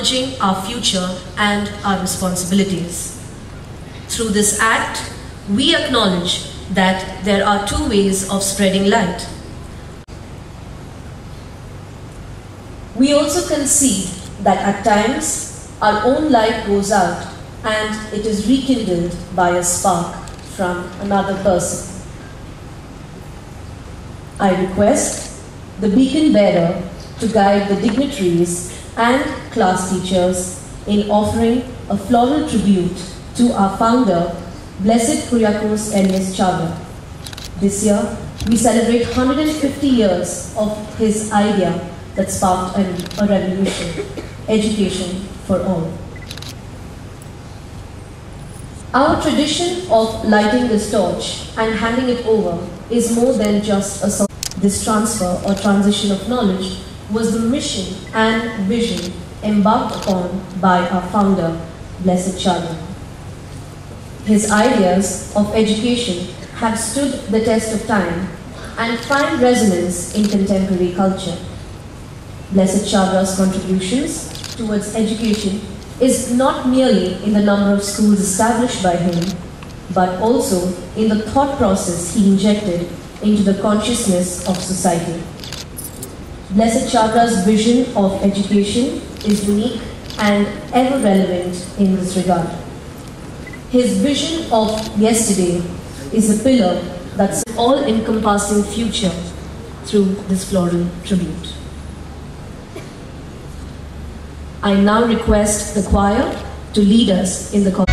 acknowledging our future and our responsibilities. Through this act, we acknowledge that there are two ways of spreading light. We also concede that at times our own light goes out and it is rekindled by a spark from another person. I request the beacon bearer to guide the dignitaries and class teachers in offering a floral tribute to our founder, Blessed Kyriakos Elias Chawla. This year, we celebrate 150 years of his idea that sparked a revolution, education for all. Our tradition of lighting this torch and handing it over is more than just a song. This transfer or transition of knowledge was the mission and vision embarked upon by our founder, Blessed Chawla. His ideas of education have stood the test of time and find resonance in contemporary culture. Blessed Chawla's contributions towards education is not merely in the number of schools established by him, but also in the thought process he injected into the consciousness of society. Blessed Chawla's vision of education is unique and ever relevant in this regard. His vision of yesterday is a pillar that's an all-encompassing future through this floral tribute. I now request the choir to lead us in the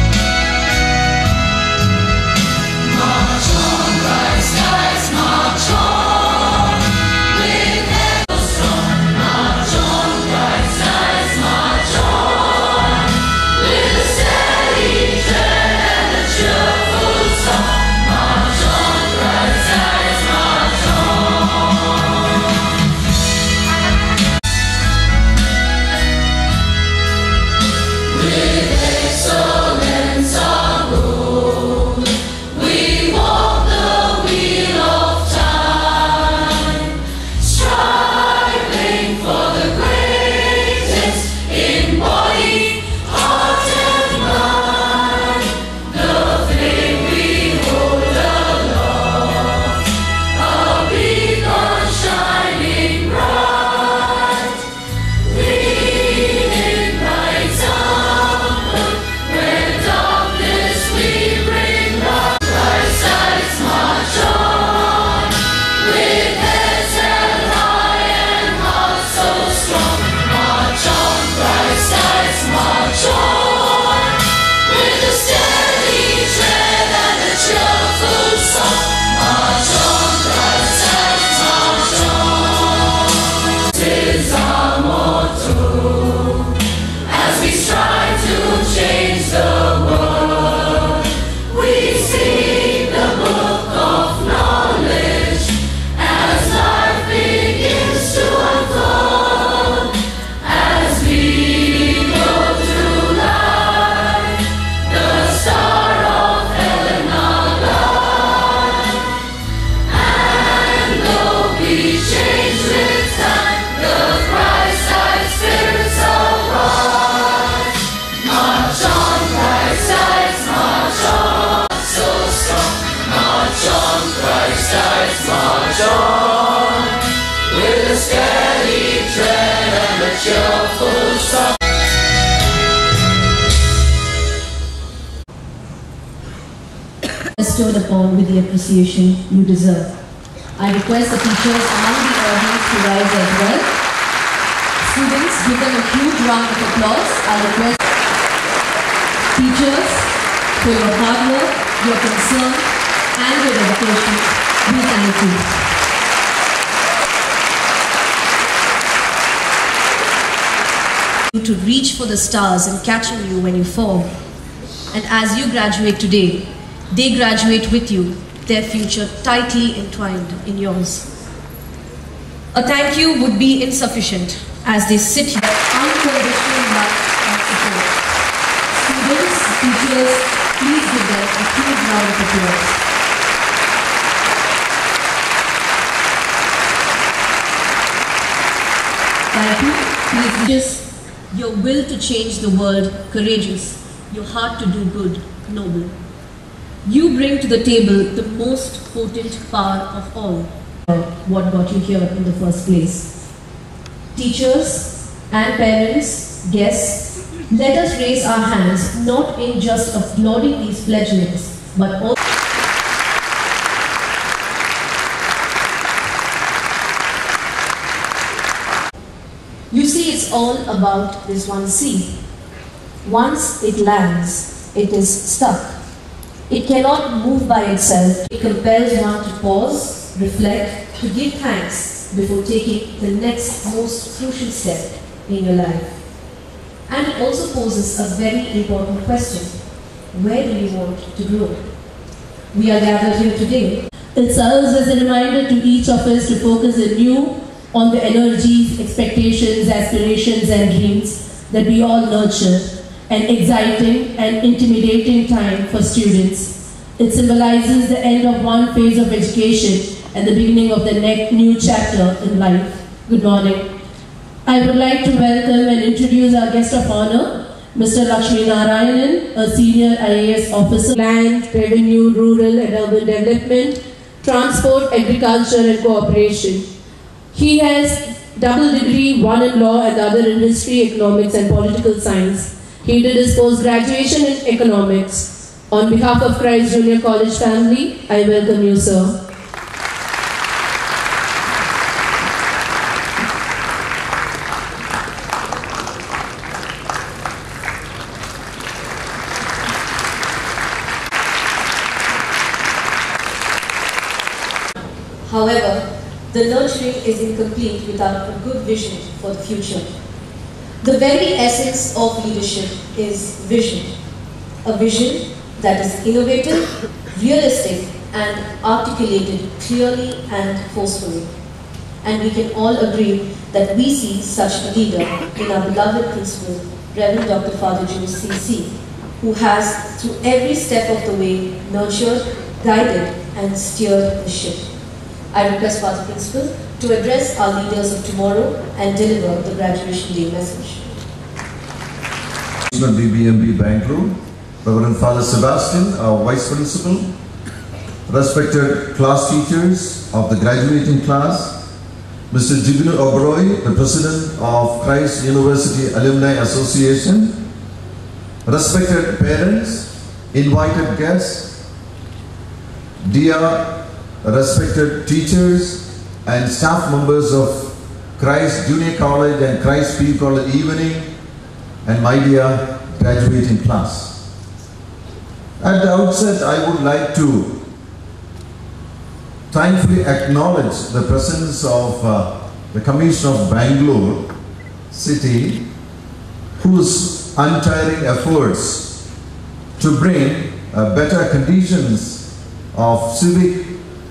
bestowed upon with the appreciation you deserve. I request the teachers among the audience to rise as well. Students, give them a huge round of applause. I request teachers for your hard work, your concern, and your dedication. We thank you. To reach for the stars and catching you when you fall. And as you graduate today, they graduate with you, their future tightly entwined in yours. A thank you would be insufficient as they sit here unconditional love and support. Students, teachers, please give them a huge round of applause. Thank you. Please just your will to change the world courageous, your heart to do good noble. You bring to the table the most potent power of all. What got you here in the first place? Teachers and parents, guests, let us raise our hands not in just applauding these pledgelings, but also you see, it's all about this one seed. Once it lands, it is stuck. It cannot move by itself. It compels one to pause, reflect, to give thanks before taking the next most crucial step in your life. And it also poses a very important question. Where do you want to grow? We are gathered here today. It serves as a reminder to each of us to focus anew on the energies, expectations, aspirations and dreams that we all nurture. An exciting and intimidating time for students. It symbolizes the end of one phase of education and the beginning of the new chapter in life. Good morning. I would like to welcome and introduce our guest of honor, Mr. Lakshmi Narayanan, a senior IAS officer, Land, Revenue, Rural and Urban Development, Transport, Agriculture and Cooperation. He has double degree, one in law and the other in history, economics and political science. He did his post-graduation in economics. On behalf of Christ Junior College family, I welcome you, sir. However, the nurturing is incomplete without a good vision for the future. The very essence of leadership is vision. A vision that is innovative, realistic, and articulated clearly and forcefully. And we can all agree that we see such a leader in our beloved principal, Reverend Dr. Father Jules C.C., who has, through every step of the way, nurtured, guided, and steered the ship. I request Father Principal to address our leaders of tomorrow and deliver the graduation day message. BBMB Bangalore, Reverend Father Sebastian, our Vice Principal, respected class teachers of the graduating class, Mr. Jignu Oberoi, the President of Christ University Alumni Association, respected parents, invited guests, dear respected teachers and staff members of Christ Junior College and Christ P. College Evening, and my dear graduating class. At the outset, I would like to thankfully acknowledge the presence of the Commissioner of Bangalore City, whose untiring efforts to bring better conditions of civic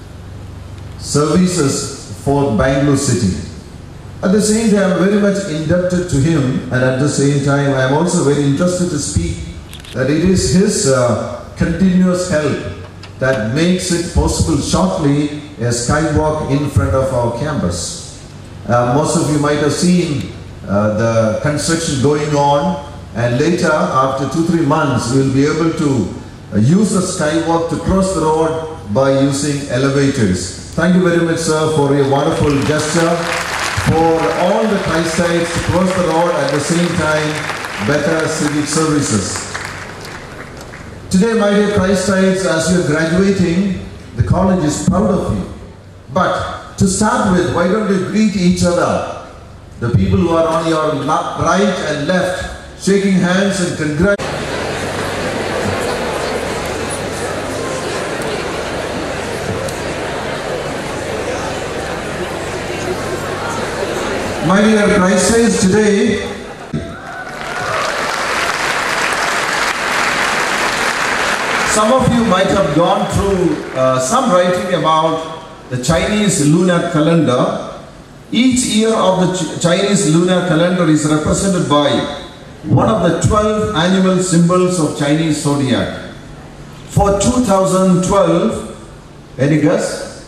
services for Bangalore City. At the same time, I am very much indebted to him, and at the same time, I am also very interested to speak that it is his continuous help that makes it possible shortly a skywalk in front of our campus. Most of you might have seen the construction going on, and later, after 2-3 months, we will be able to use the skywalk to cross the road by using elevators. Thank you very much, sir, for your wonderful gesture, for all the Christites to cross the road at the same time, better civic services. Today, my dear Christites, as you are graduating, the college is proud of you. But to start with, why don't you greet each other? The people who are on your right and left, shaking hands and congratulating. My dear Christites, today, some of you might have gone through some writing about the Chinese lunar calendar. Each year of the Chinese lunar calendar is represented by one of the 12 animal symbols of Chinese zodiac. For 2012, any guess?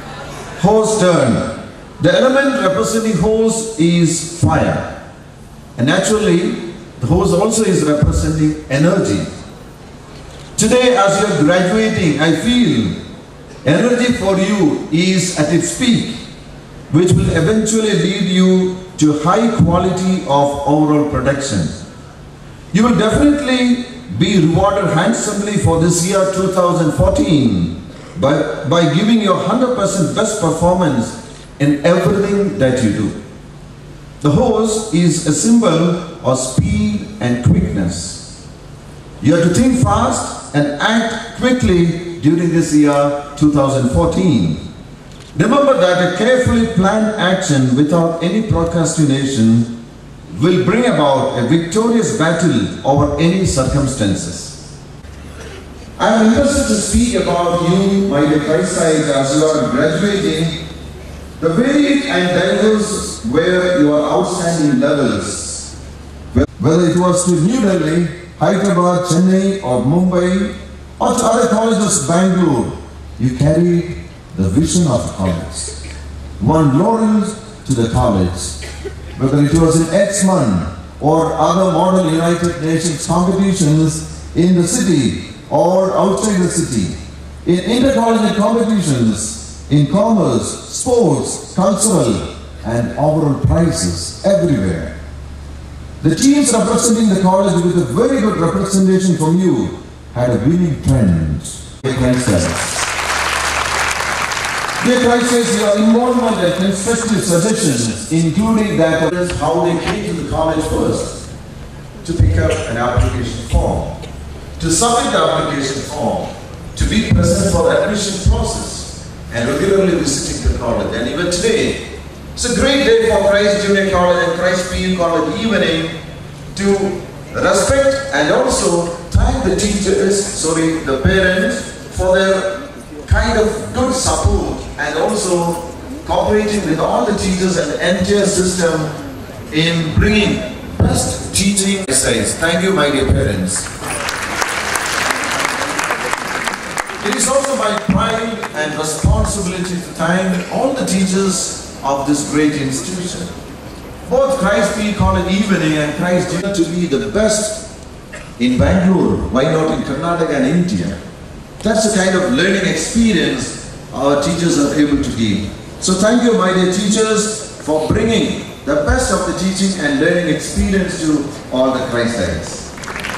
Horse turn. The element representing horse is fire. And naturally, the horse also is representing energy. Today, as you are graduating, I feel energy for you is at its peak, which will eventually lead you to high quality of overall production. You will definitely be rewarded handsomely for this year 2014 by giving your 100% best performance in everything that you do. The horse is a symbol of speed and quickness. You have to think fast and act quickly during this year 2014. Remember that a carefully planned action without any procrastination will bring about a victorious battle over any circumstances. I am interested to speak about you, my dear Christites, as you are graduating. The varied and diverse were your outstanding levels. Whether it was to New Delhi, Hyderabad, Chennai or Mumbai or to other colleges, Bangalore, you carried the vision of the college. Won laurels to the college. Whether it was in Exman or other Model United Nations competitions in the city or outside the city, in intercollegiate competitions, in commerce, sports, cultural and overall prizes everywhere. The teams representing the college with a very good representation from you had a winning trend. Dear Christians, your involvement and constructive suggestions, including that of how they came to the college first, to pick up an application form, to submit the application form, to be present for the admission process, and regularly visiting the college. And even today, it's a great day for Christ Junior College and Christ PU College evening to respect and also thank the teachers, the parents, for their kind of good support and also cooperating with all the teachers and the entire system in bringing best teaching exercise. Thank you, my dear parents. It is also my pride and responsibility to thank all the teachers of this great institution. Both Christ PU College Evening and Christ Junior to be the best in Bangalore, why not in Karnataka and India? That's the kind of learning experience our teachers are able to give. So thank you, my dear teachers, for bringing the best of the teaching and learning experience to all the Christites.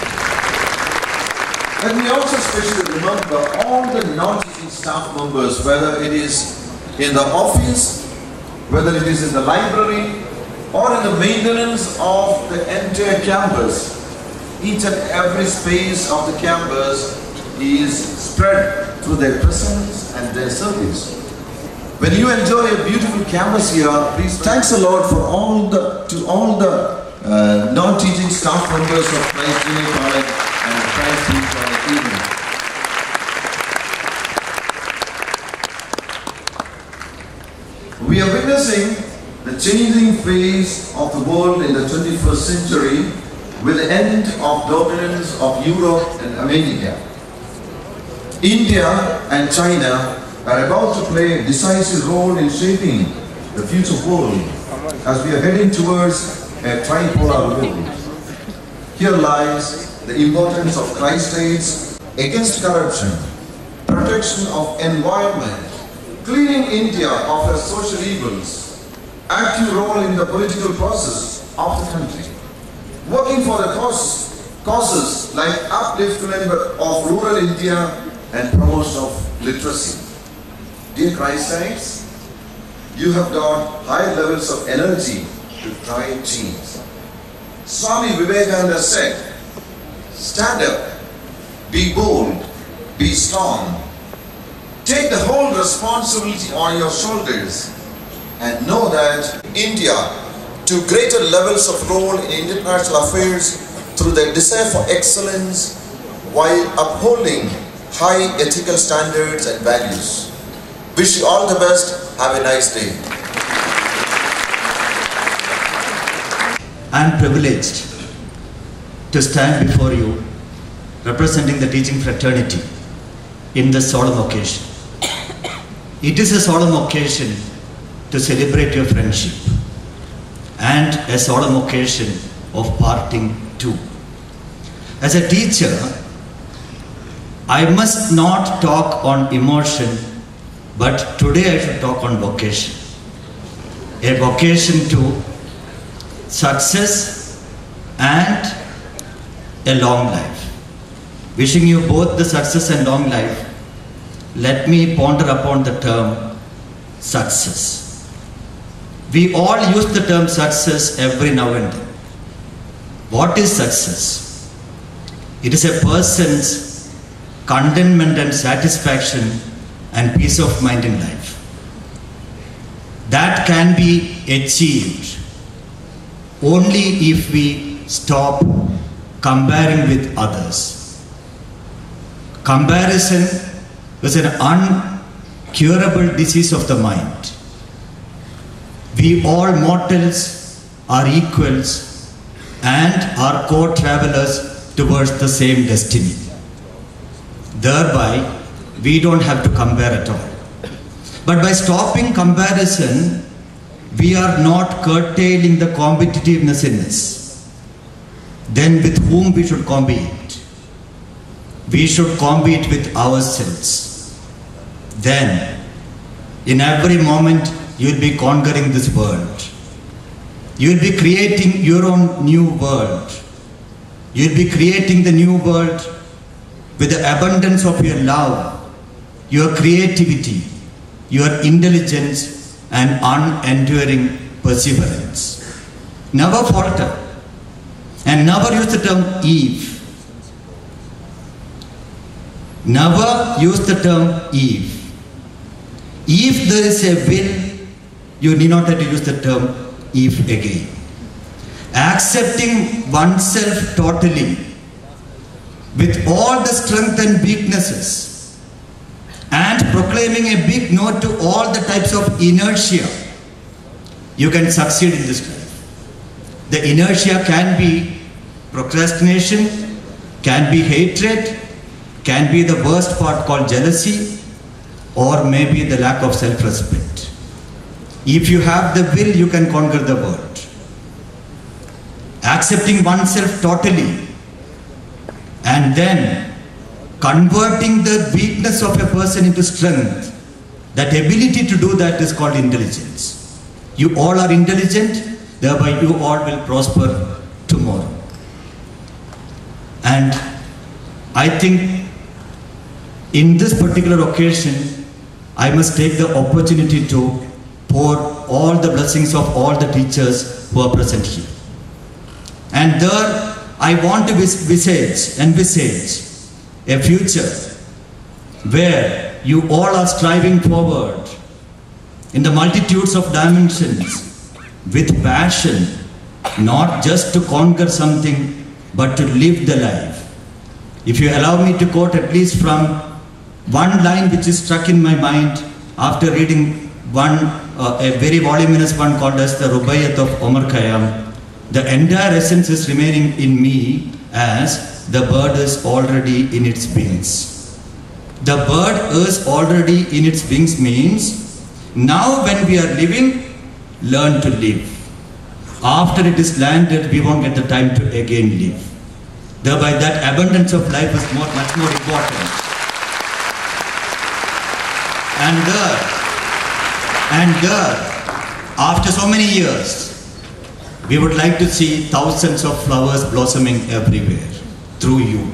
Let me also especially remember all the non-teaching staff members, whether it is in the office, whether it is in the library, or in the maintenance of the entire campus. Each and every space of the campus is spread through their presence and their service. When you enjoy a beautiful campus here, please thanks the Lord for all the non-teaching staff members of Christ Junior College and Christ PU College Evening. We are witnessing the changing phase of the world in the 21st century with the end of dominance of Europe and America. India and China are about to play a decisive role in shaping the future world as we are heading towards a tripolar world. Here lies the importance of Christites against corruption, protection of environment, cleaning India of her social evils, active role in the political process of the country, working for the causes like upliftment of rural India and promotion of literacy. Dear Christites, you have got high levels of energy to drive change. Swami Vivekananda said, stand up, be bold, be strong, take the whole responsibility on your shoulders and know that India to greater levels of role in international affairs through their desire for excellence while upholding high ethical standards and values. Wish you all the best. Have a nice day. I am privileged to stand before you representing the teaching fraternity in this solemn occasion. It is a solemn occasion to celebrate your friendship and a solemn occasion of parting too. As a teacher, I must not talk on emotion, but today I should talk on vocation. A vocation to success and a long life. Wishing you both the success and long life, let me ponder upon the term success. We all use the term success every now and then. What is success? It is a person's contentment and satisfaction and peace of mind in life. That can be achieved only if we stop comparing with others. Comparison is an uncurable disease of the mind. We all mortals are equals and are co-travelers towards the same destiny. Thereby, we don't have to compare at all. But by stopping comparison, we are not curtailing the competitiveness in us. Then with whom we should compete? We should compete with ourselves. Then, in every moment, you will be conquering this world. You will be creating your own new world. You will be creating the new world with the abundance of your love, your creativity, your intelligence and unenduring perseverance. Never falter and never use the term Eve. Never use the term Eve. If there is a will, you need not have to use the term Eve again. Accepting oneself totally with all the strength and weaknesses and proclaiming a big no to all the types of inertia, you can succeed in this life. The inertia can be procrastination, can be hatred, can be the worst part called jealousy, or maybe the lack of self-respect. If you have the will, you can conquer the world. Accepting oneself totally and then converting the weakness of a person into strength, that ability to do that is called intelligence. You all are intelligent, thereby you all will prosper tomorrow. And I think in this particular occasion, I must take the opportunity to pour all the blessings of all the teachers who are present here. And there I want to envisage a future where you all are striving forward in the multitudes of dimensions with passion, not just to conquer something, but to live the life. If you allow me to quote at least from one line which is struck in my mind after reading a very voluminous one called as the Rubaiyat of Omar Khayyam, the entire essence is remaining in me as the bird is already in its wings. The bird is already in its wings means now when we are living, learn to live. After it is landed, we won't get the time to again live. Thereby that abundance of life is much more important. And there, after so many years, we would like to see thousands of flowers blossoming everywhere through you.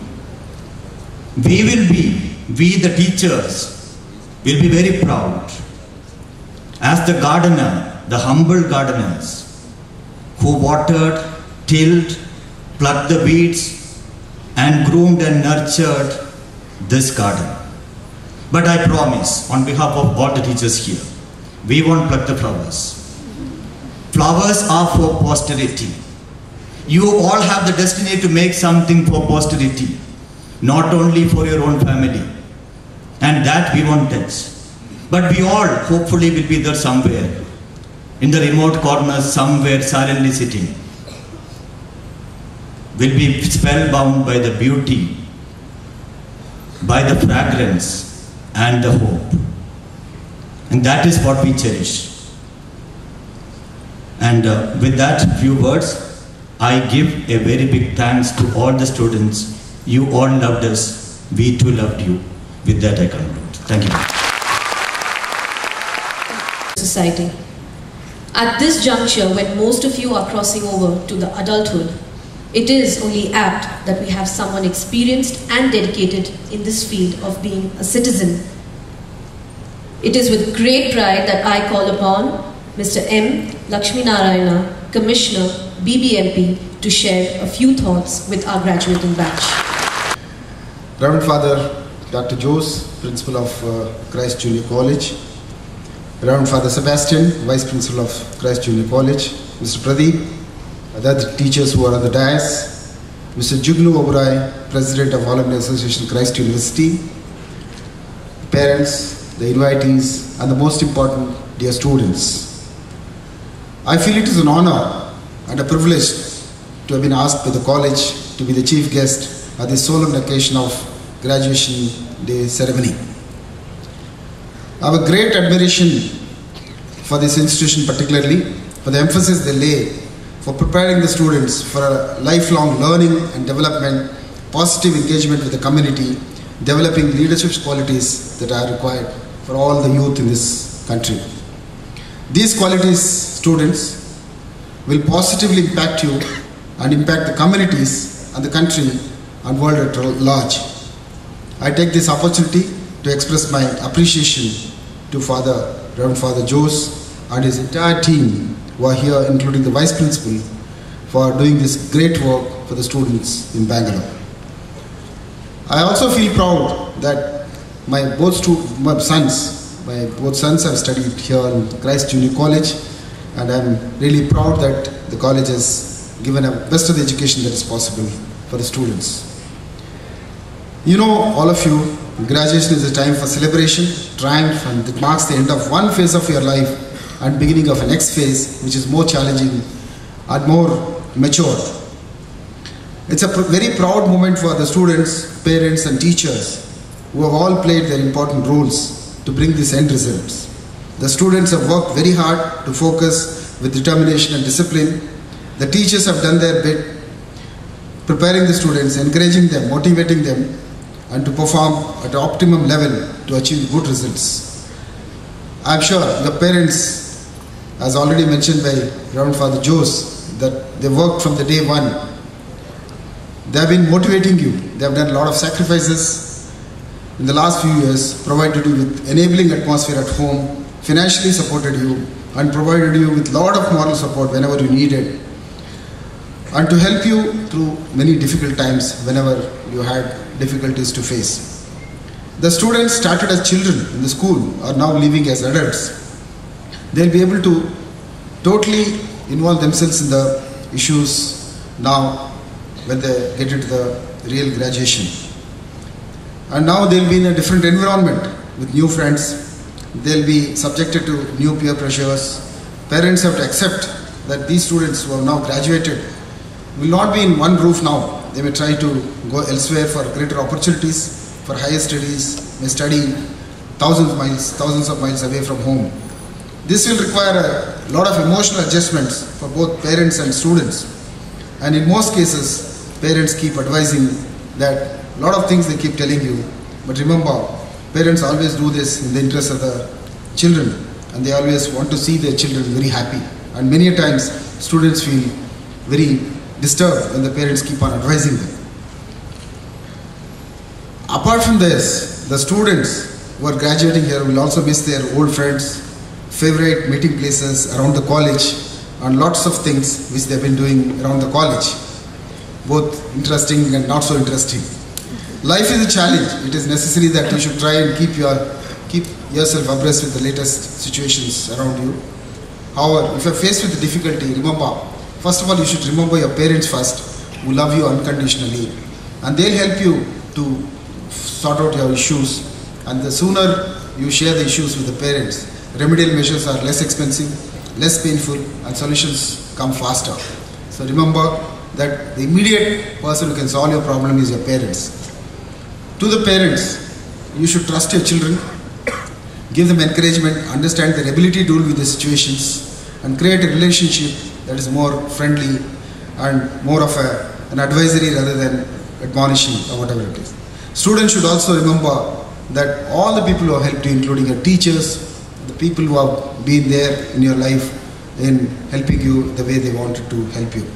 We the teachers, will be very proud as the gardener, the humble gardeners who watered, tilled, plucked the weeds and groomed and nurtured this garden. But I promise on behalf of all the teachers here, we won't pluck the flowers. Flowers are for posterity. You all have the destiny to make something for posterity, not only for your own family. And that we won't touch. But we all hopefully will be there somewhere, in the remote corners, somewhere silently sitting. Will be spellbound by the beauty, by the fragrance and the hope. And that is what we cherish. And with that few words, I give a very big thanks to all the students. You all loved us. We too loved you. With that I conclude. Thank you. Society. At this juncture, when most of you are crossing over to the adulthood, it is only apt that we have someone experienced and dedicated in this field of being a citizen. It is with great pride that I call upon Mr. M. Lakshmi Narayana, Commissioner, BBMP, to share a few thoughts with our graduating batch. Reverend Father Dr. Jose, Principal of Christ Junior College, Reverend Father Sebastian, Vice Principal of Christ Junior College, Mr. Pradeep, the other teachers who are on the dais, Mr. Jugnu Oberoi, President of All India Association Christ University, parents, the invitees, and the most important, dear students. I feel it is an honor and a privilege to have been asked by the college to be the chief guest at the solemn occasion of graduation day ceremony. I have a great admiration for this institution, particularly for the emphasis they lay for preparing the students for a lifelong learning and development, positive engagement with the community, developing leadership qualities that are required for all the youth in this country. These qualities, students, will positively impact you and impact the communities and the country and world at large. I take this opportunity to express my appreciation to Reverend Father Jose and his entire team who are here, including the Vice Principal, for doing this great work for the students in Bangalore. I also feel proud that my both sons have studied here in Christ Junior College, and I'm really proud that the college has given a best of the education that is possible for the students. You know, all of you, graduation is a time for celebration, triumph, and it marks the end of one phase of your life and beginning of a next phase, which is more challenging and more mature. It's a very proud moment for the students, parents, and teachers who have all played their important roles to bring these end results. The students have worked very hard to focus with determination and discipline. The teachers have done their bit, preparing the students, encouraging them, motivating them, and to perform at an optimum level to achieve good results. I am sure your parents, as already mentioned by Reverend Father Jose, that they worked from the day one. They have been motivating you. They have done a lot of sacrifices in the last few years, provided you with enabling atmosphere at home, financially supported you, and provided you with a lot of moral support whenever you needed, and to help you through many difficult times whenever you had difficulties to face. The students started as children in the school are now living as adults. They'll be able to totally involve themselves in the issues now when they get into the real graduation. And now they'll be in a different environment with new friends. They'll be subjected to new peer pressures. Parents have to accept that these students who have now graduated will not be in one roof now. They may try to go elsewhere for greater opportunities, for higher studies, may study thousands of miles away from home. This will require a lot of emotional adjustments for both parents and students. And in most cases, parents keep advising that a lot of things they keep telling you. But remember, parents always do this in the interest of the children, and they always want to see their children very happy. And many a times, students feel very disturbed when the parents keep on advising them. Apart from this, the students who are graduating here will also miss their old friends, favorite meeting places around the college, and lots of things which they have been doing around the college, both interesting and not so interesting. Life is a challenge. It is necessary that you should try and keep yourself abreast with the latest situations around you. However, if you are faced with the difficulty, remember, first of all, you should remember your parents first, who love you unconditionally, and they'll help you to sort out your issues. And the sooner you share the issues with the parents, remedial measures are less expensive, less painful, and solutions come faster. So remember that the immediate person who can solve your problem is your parents. To the parents, you should trust your children, give them encouragement, understand their ability to deal with the situations, and create a relationship that is more friendly and more of an advisory rather than admonishing or whatever it is. Students should also remember that all the people who have helped you, including your teachers, the people who have been there in your life in helping you the way they wanted to help you.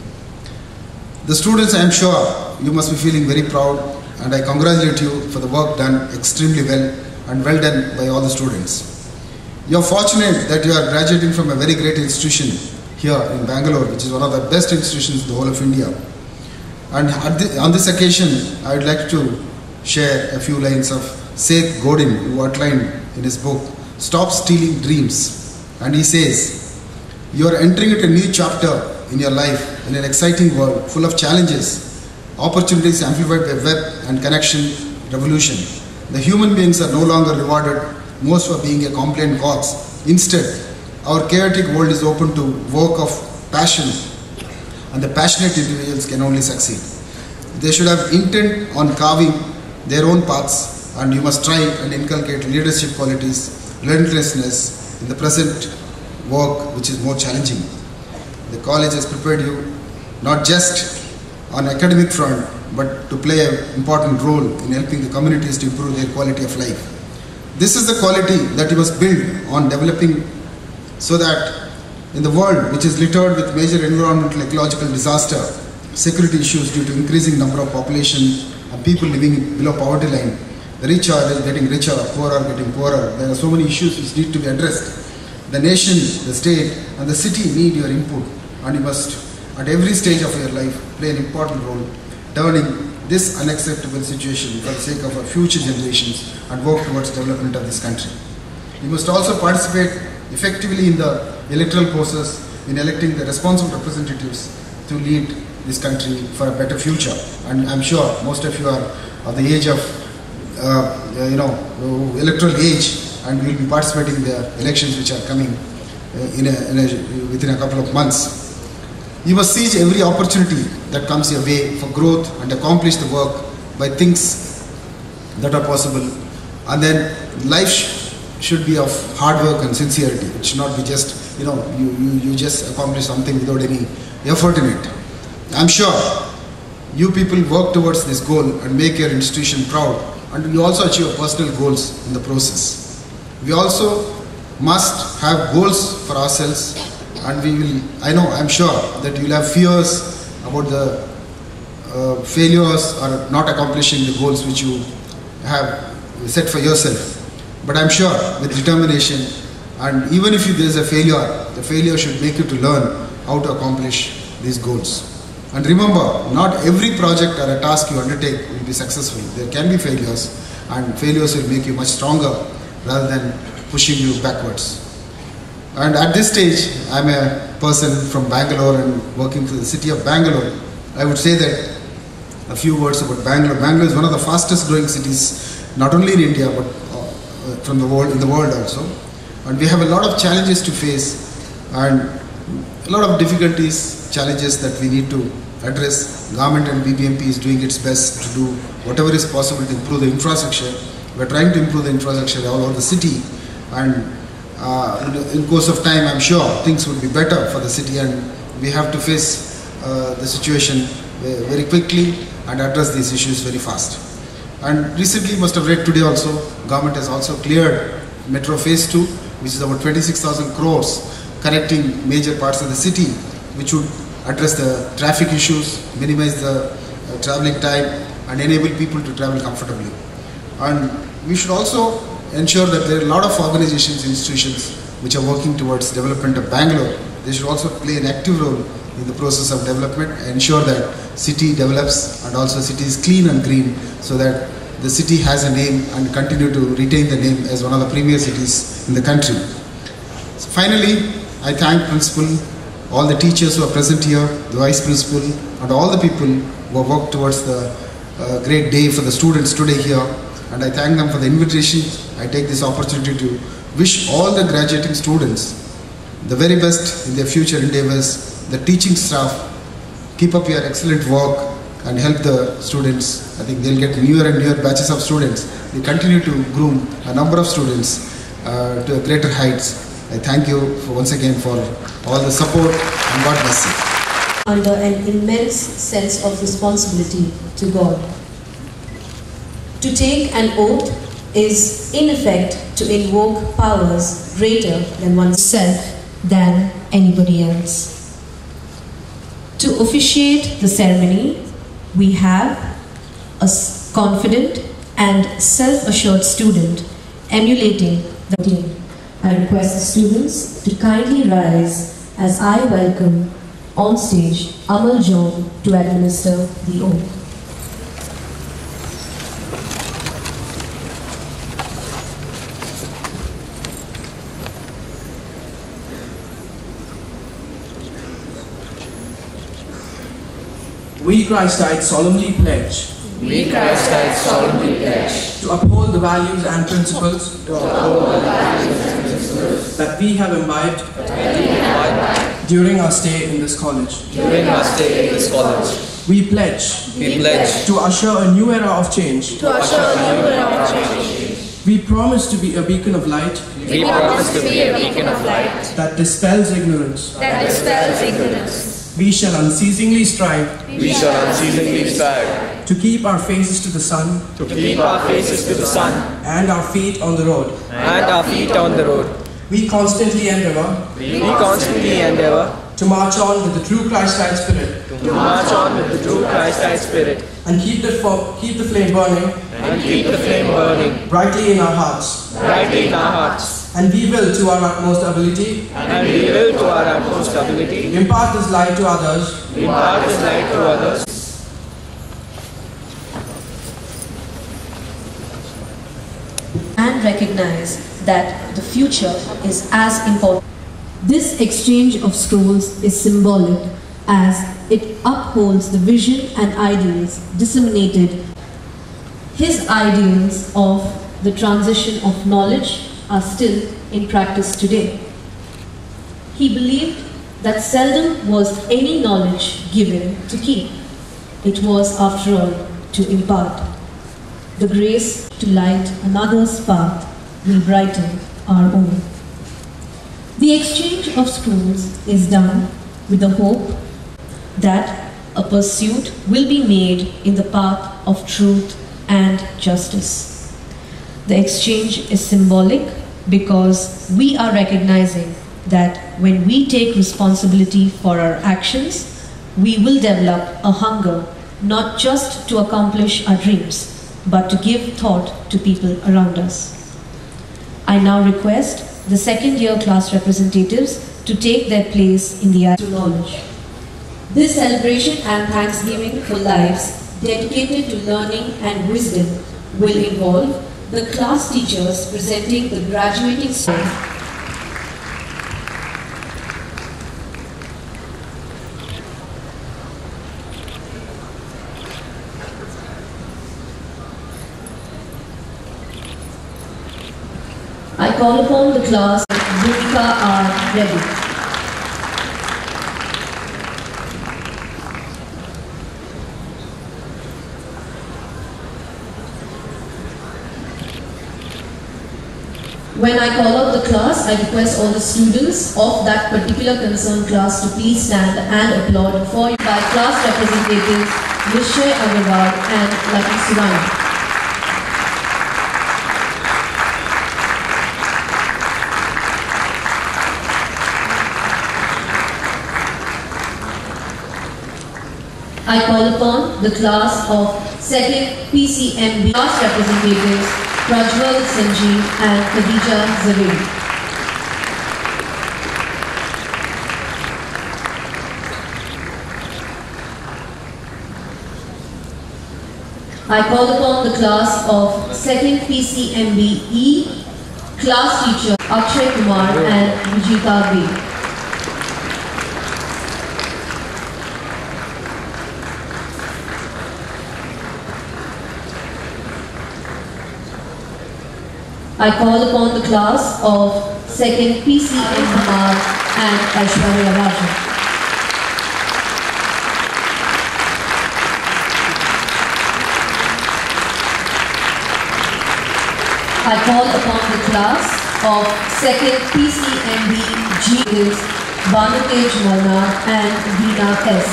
The students, I am sure, you must be feeling very proud, and I congratulate you for the work done extremely well and well done by all the students. You are fortunate that you are graduating from a very great institution here in Bangalore, which is one of the best institutions in the whole of India. And on this occasion, I would like to share a few lines of Seth Godin, who outlined in his book, Stop Stealing Dreams. And he says, you are entering into a new chapter in your life in an exciting world full of challenges, opportunities amplified by web and connection revolution. The human beings are no longer rewarded most for being a compliant gods. Instead, our chaotic world is open to work of passion, and the passionate individuals can only succeed. They should have intent on carving their own paths, and you must try and inculcate leadership qualities, relentlessness in the present work, which is more challenging. The college has prepared you not just on academic front, but to play an important role in helping the communities to improve their quality of life. This is the quality that you must build on developing, so that in the world which is littered with major environmental ecological disaster, security issues due to increasing number of population and people living below poverty line, the rich are getting richer, poor are getting poorer. There are so many issues which need to be addressed. The nation, the state and the city need your input, and you must at every stage of your life play an important role, turning this unacceptable situation for the sake of our future generations and work towards development of this country. You must also participate effectively in the electoral process in electing the responsible representatives to lead this country for a better future. And I'm sure most of you are of the age of electoral age, and we will be participating in the elections which are coming within a couple of months. You must seize every opportunity that comes your way for growth and accomplish the work by things that are possible. And then life should be of hard work and sincerity. It should not be just, you just accomplish something without any effort in it. I'm sure you people work towards this goal and make your institution proud, and you also achieve personal goals in the process. We also must have goals for ourselves, and I'm sure that you will have fears about the failures or not accomplishing the goals which you have set for yourself. But I'm sure with determination, and even if there is a failure, the failure should make you to learn how to accomplish these goals. And remember, not every project or a task you undertake will be successful. There can be failures, and failures will make you much stronger rather than pushing you backwards. And at this stage, I'm a person from Bangalore and working for the city of Bangalore. I would say that a few words about Bangalore. Bangalore is one of the fastest growing cities, not only in India, but in the world also. And we have a lot of challenges to face, and a lot of difficulties, challenges that we need to address. Government and BBMP is doing its best to do whatever is possible to improve the infrastructure. We are trying to improve the infrastructure all over the city, and in course of time, I'm sure things will be better for the city, and we have to face the situation very quickly and address these issues very fast. And recently, you must have read today also, government has also cleared Metro Phase 2, which is about 26,000 crores, connecting major parts of the city, which would address the traffic issues, minimize the traveling time, and enable people to travel comfortably. And we should also ensure that there are a lot of organizations and institutions which are working towards development of Bangalore. They should also play an active role in the process of development and ensure that city develops and also city is clean and green, so that the city has a name and continue to retain the name as one of the premier cities in the country. So finally, I thank principal, all the teachers who are present here, the vice principal, and all the people who have worked towards the great day for the students today here. And I thank them for the invitation. I take this opportunity to wish all the graduating students the very best in their future endeavors. The teaching staff, keep up your excellent work and help the students. I think they'll get newer and newer batches of students. They continue to groom a number of students to greater heights. I thank you once again for all the support, and God bless you. under an immense sense of responsibility to God. To take an oath is, in effect, to invoke powers greater than oneself than anybody else. To officiate the ceremony, we have a confident and self-assured student emulating the team. I request the students to kindly rise as I welcome on stage Amal John to administer the oath. We Christites solemnly pledge. We Christites solemnly pledge To uphold the values and principles. That we have imbibed. During our stay in this college. During our stay in this college. We pledge. We pledge To usher a new era of change. We promise to be a beacon of light. We promise to be a beacon of light That dispels ignorance. that dispels ignorance. We shall unceasingly strive. We shall unceasingly strive To keep our faces to the sun. to keep our faces to the sun And our feet on the road. and our feet on the road. We constantly endeavor. We constantly endeavor To march on with the true Christ-like spirit. to march on with the true Christ-like spirit And keep the flame burning. and keep the flame burning Brightly in our hearts. brightly in our hearts. And we will, to our utmost ability, And we will, to our utmost ability, impart this light to others. impart this light to others. And recognize that the future is as important. This exchange of scrolls is symbolic as it upholds the vision and ideals disseminated. His ideals of the transition of knowledge are still in practice today. He believed that seldom was any knowledge given to keep. It was, after all, to impart. The grace to light another's path will brighten our own. The exchange of scrolls is done with the hope that a pursuit will be made in the path of truth and justice. The exchange is symbolic because we are recognizing that when we take responsibility for our actions, we will develop a hunger not just to accomplish our dreams, but to give thought to people around us. I now request the second year class representatives to take their place in the to knowledge. This celebration and thanksgiving for lives dedicated to learning and wisdom will involve the class teachers presenting the graduating students. I call upon the class Bhumika R. Reddy. When I call out the class, I request all the students of that particular concerned class to please stand and applaud for you by class representatives Nishchay Agarwal and Lucky Surana. I call upon the class of 2nd PCMB class representatives Prajwal Sanjeev and Khadija Zaveri. I call upon the class of 2nd PCMB-E class teacher Akshay Kumar and Vijita B. I call upon the class of 2nd PCM Kumar and Aishwarya Rajan. I call upon the class of 2nd PCMB G. Banukej Malnar and Veena S.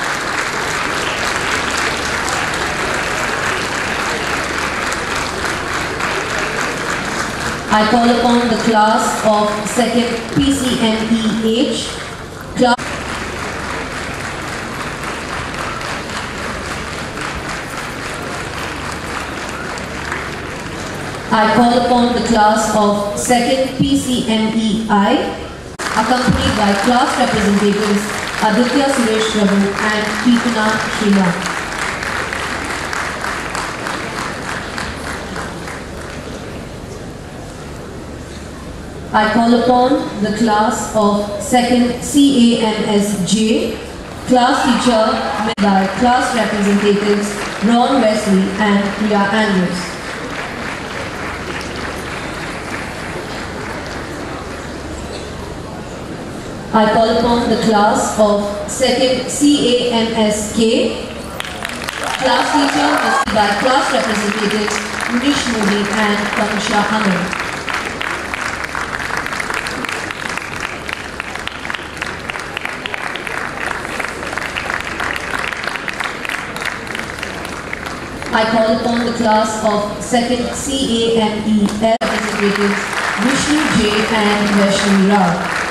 I call upon the class of 2nd PCMEH, class I call upon the class of 2nd PCMEI, accompanied by class representatives Aditya Suresh Prabhu and Keetana Sriram. I call upon the class of 2nd CAMSJ, class teacher met by class representatives Ron Wesley and Priya Andrews. I call upon the class of 2nd CAMSK, class teacher met by class representatives Munish Modi and Tanisha Anand. I call upon the class of 2nd CAMEL representatives Vishnu J and Vaishnavi Rao.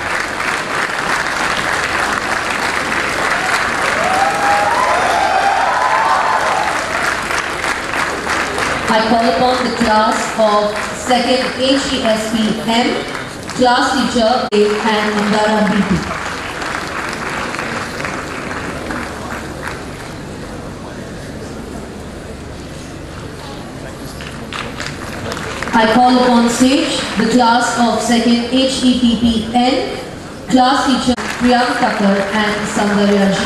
I call upon the class of 2nd HESPM, class teacher Dave and Mandara BP. I call upon stage the class of 2nd HEPPN, class teacher Priyank Thakur and Saundarya Ji.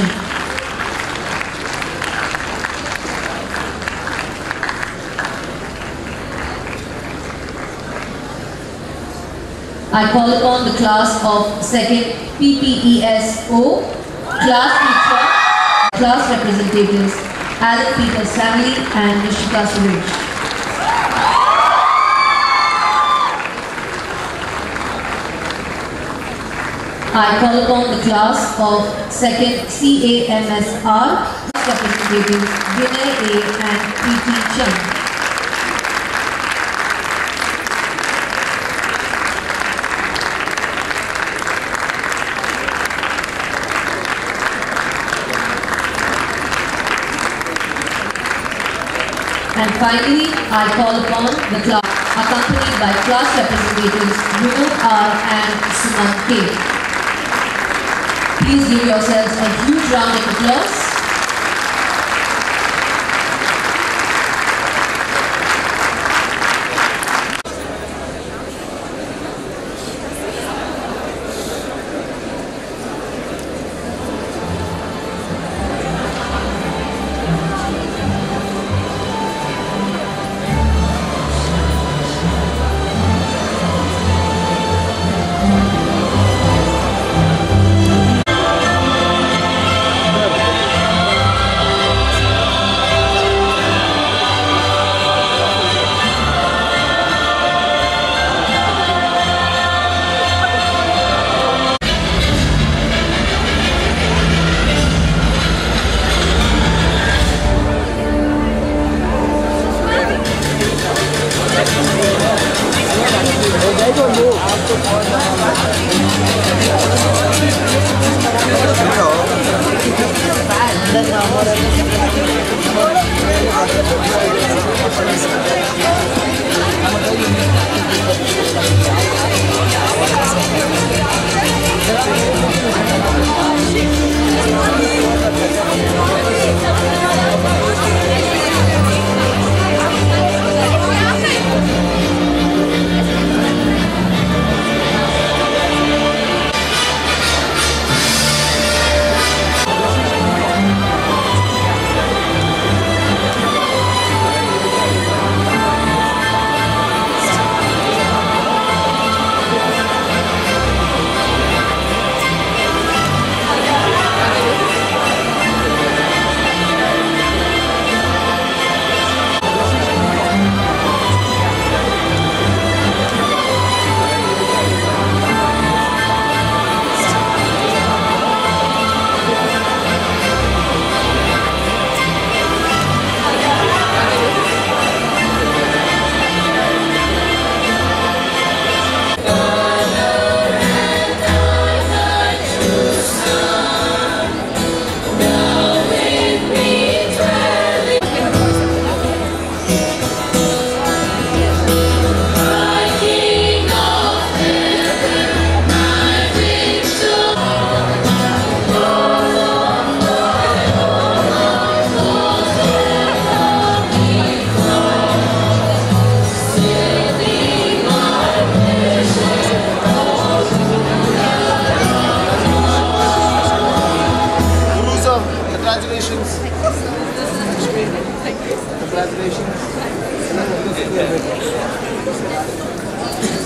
I call upon the class of 2nd PPESO, class teacher, class representatives Alan Peter Stanley and Nishika Suresh. I call upon the class of 2nd CAMSR, representatives Vinay A and Preeti Chand. And finally, I call upon the class accompanied by class representatives Vinod R and Suman K. Please give yourselves a huge round of applause.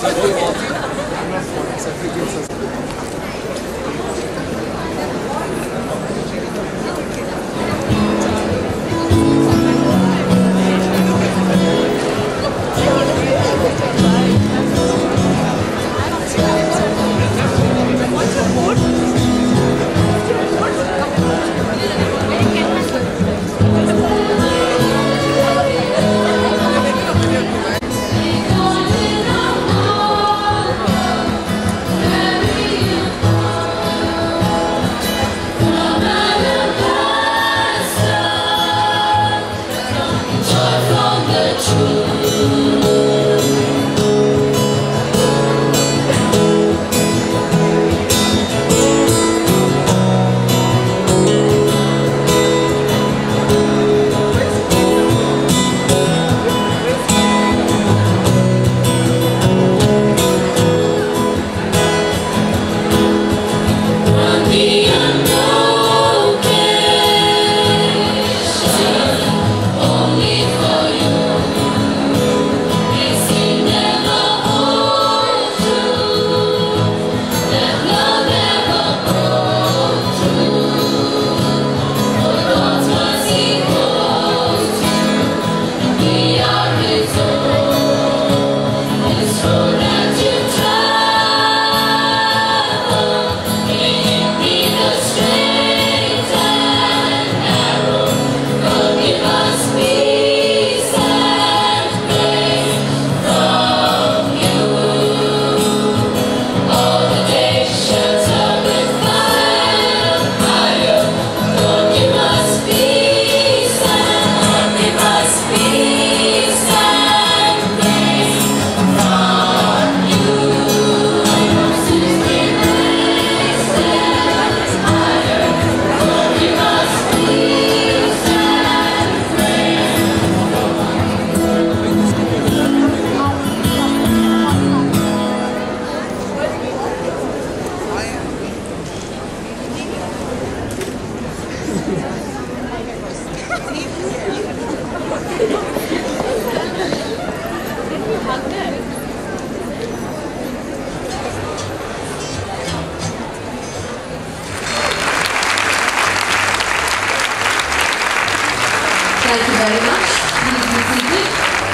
Thank you very much. Please be seated.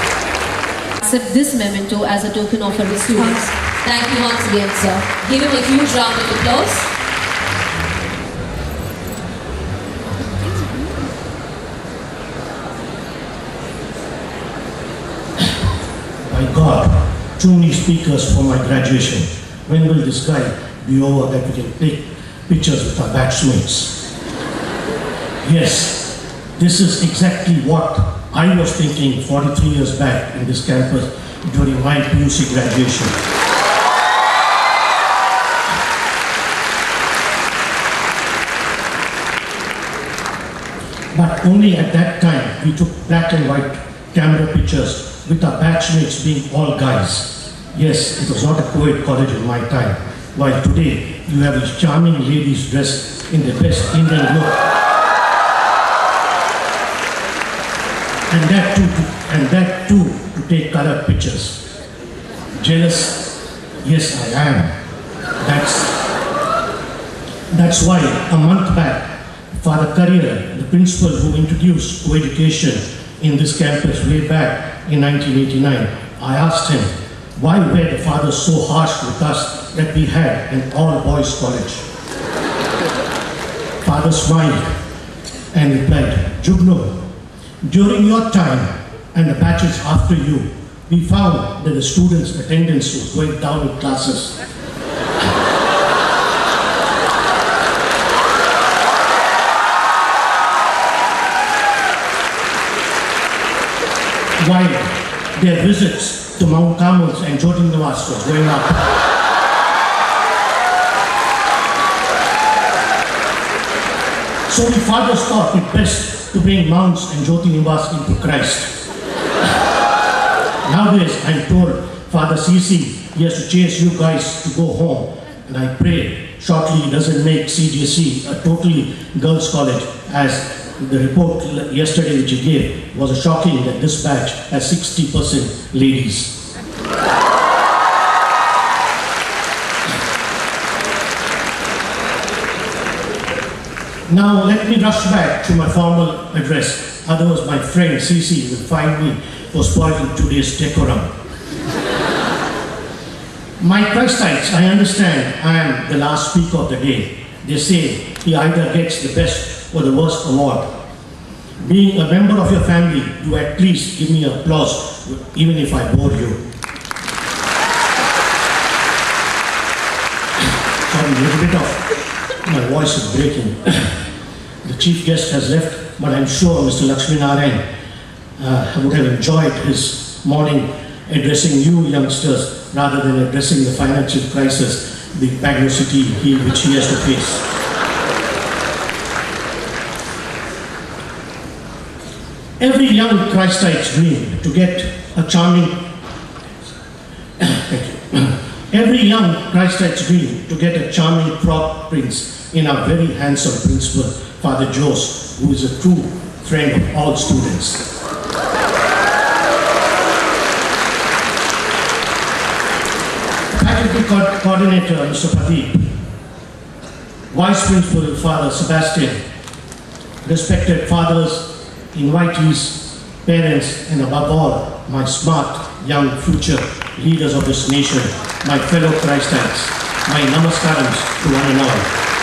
Accept this memento as a token of our students. Thank you once again, sir. Give him a huge round of applause. My God, too many speakers for my graduation. When will this guy be over that we can take pictures with our batchmates? Yes, this is exactly what I was thinking 43 years back in this campus during my PUC graduation. But only at that time we took black and white camera pictures with our batchmates being all guys. Yes, it was not a co-ed college in my time. While today you have these charming ladies dressed in their best Indian look. And that too to take color pictures. Jealous? Yes, I am. That's why a month back, Father Currier, the principal who introduced co-education in this campus way back in 1989, I asked him, why were the fathers so harsh with us that we had an all-boys college? Father smiled and replied, Jugno, during your time and the batches after you, we found that the students' attendance was going down in classes. While their visits to Mount Carmel and Jyoti Niwas was going up. So the fathers thought it best to bring Mounts and Jyoti Niwas into Christ. Nowadays, I'm told Father CC, he has to chase you guys to go home. And I pray shortly he doesn't make CJC a totally girls' college, as the report yesterday which he gave was shocking that this batch has 60% ladies. Now let me rush back to my formal address. Otherwise my friend CC will find me for spoiling today's decorum. My Christites, I understand I am the last speaker of the day. They say he either gets the best or the worst award. Being a member of your family, you at least give me applause, even if I bore you. Sorry, a little bit of my voice is breaking. The chief guest has left, but I'm sure Mr. Lakshmi Narayan would have enjoyed his morning addressing you youngsters rather than addressing the financial crisis, the Bangalore City which he has to face. Every young Christite's dream to get a charming Every young Christite's dream to get a charming frog prince in our very handsome principal, Father Jose, who is a true friend of all students. Faculty coordinator, Mr. Pradeep, Vice Principal, Father Sebastian, respected fathers, invitees, parents, and above all, my smart, young future leaders of this nation, my fellow Christites, my namaskarams to one and all.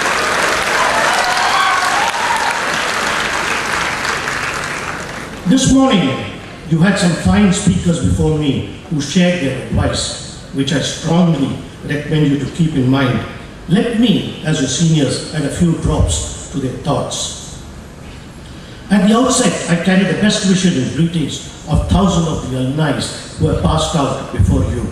This morning, you had some fine speakers before me who shared their advice, which I strongly recommend you to keep in mind. Let me, as your seniors, add a few drops to their thoughts. At the outset, I carry the best wishes and greetings of thousands of the alumni who have passed out before you.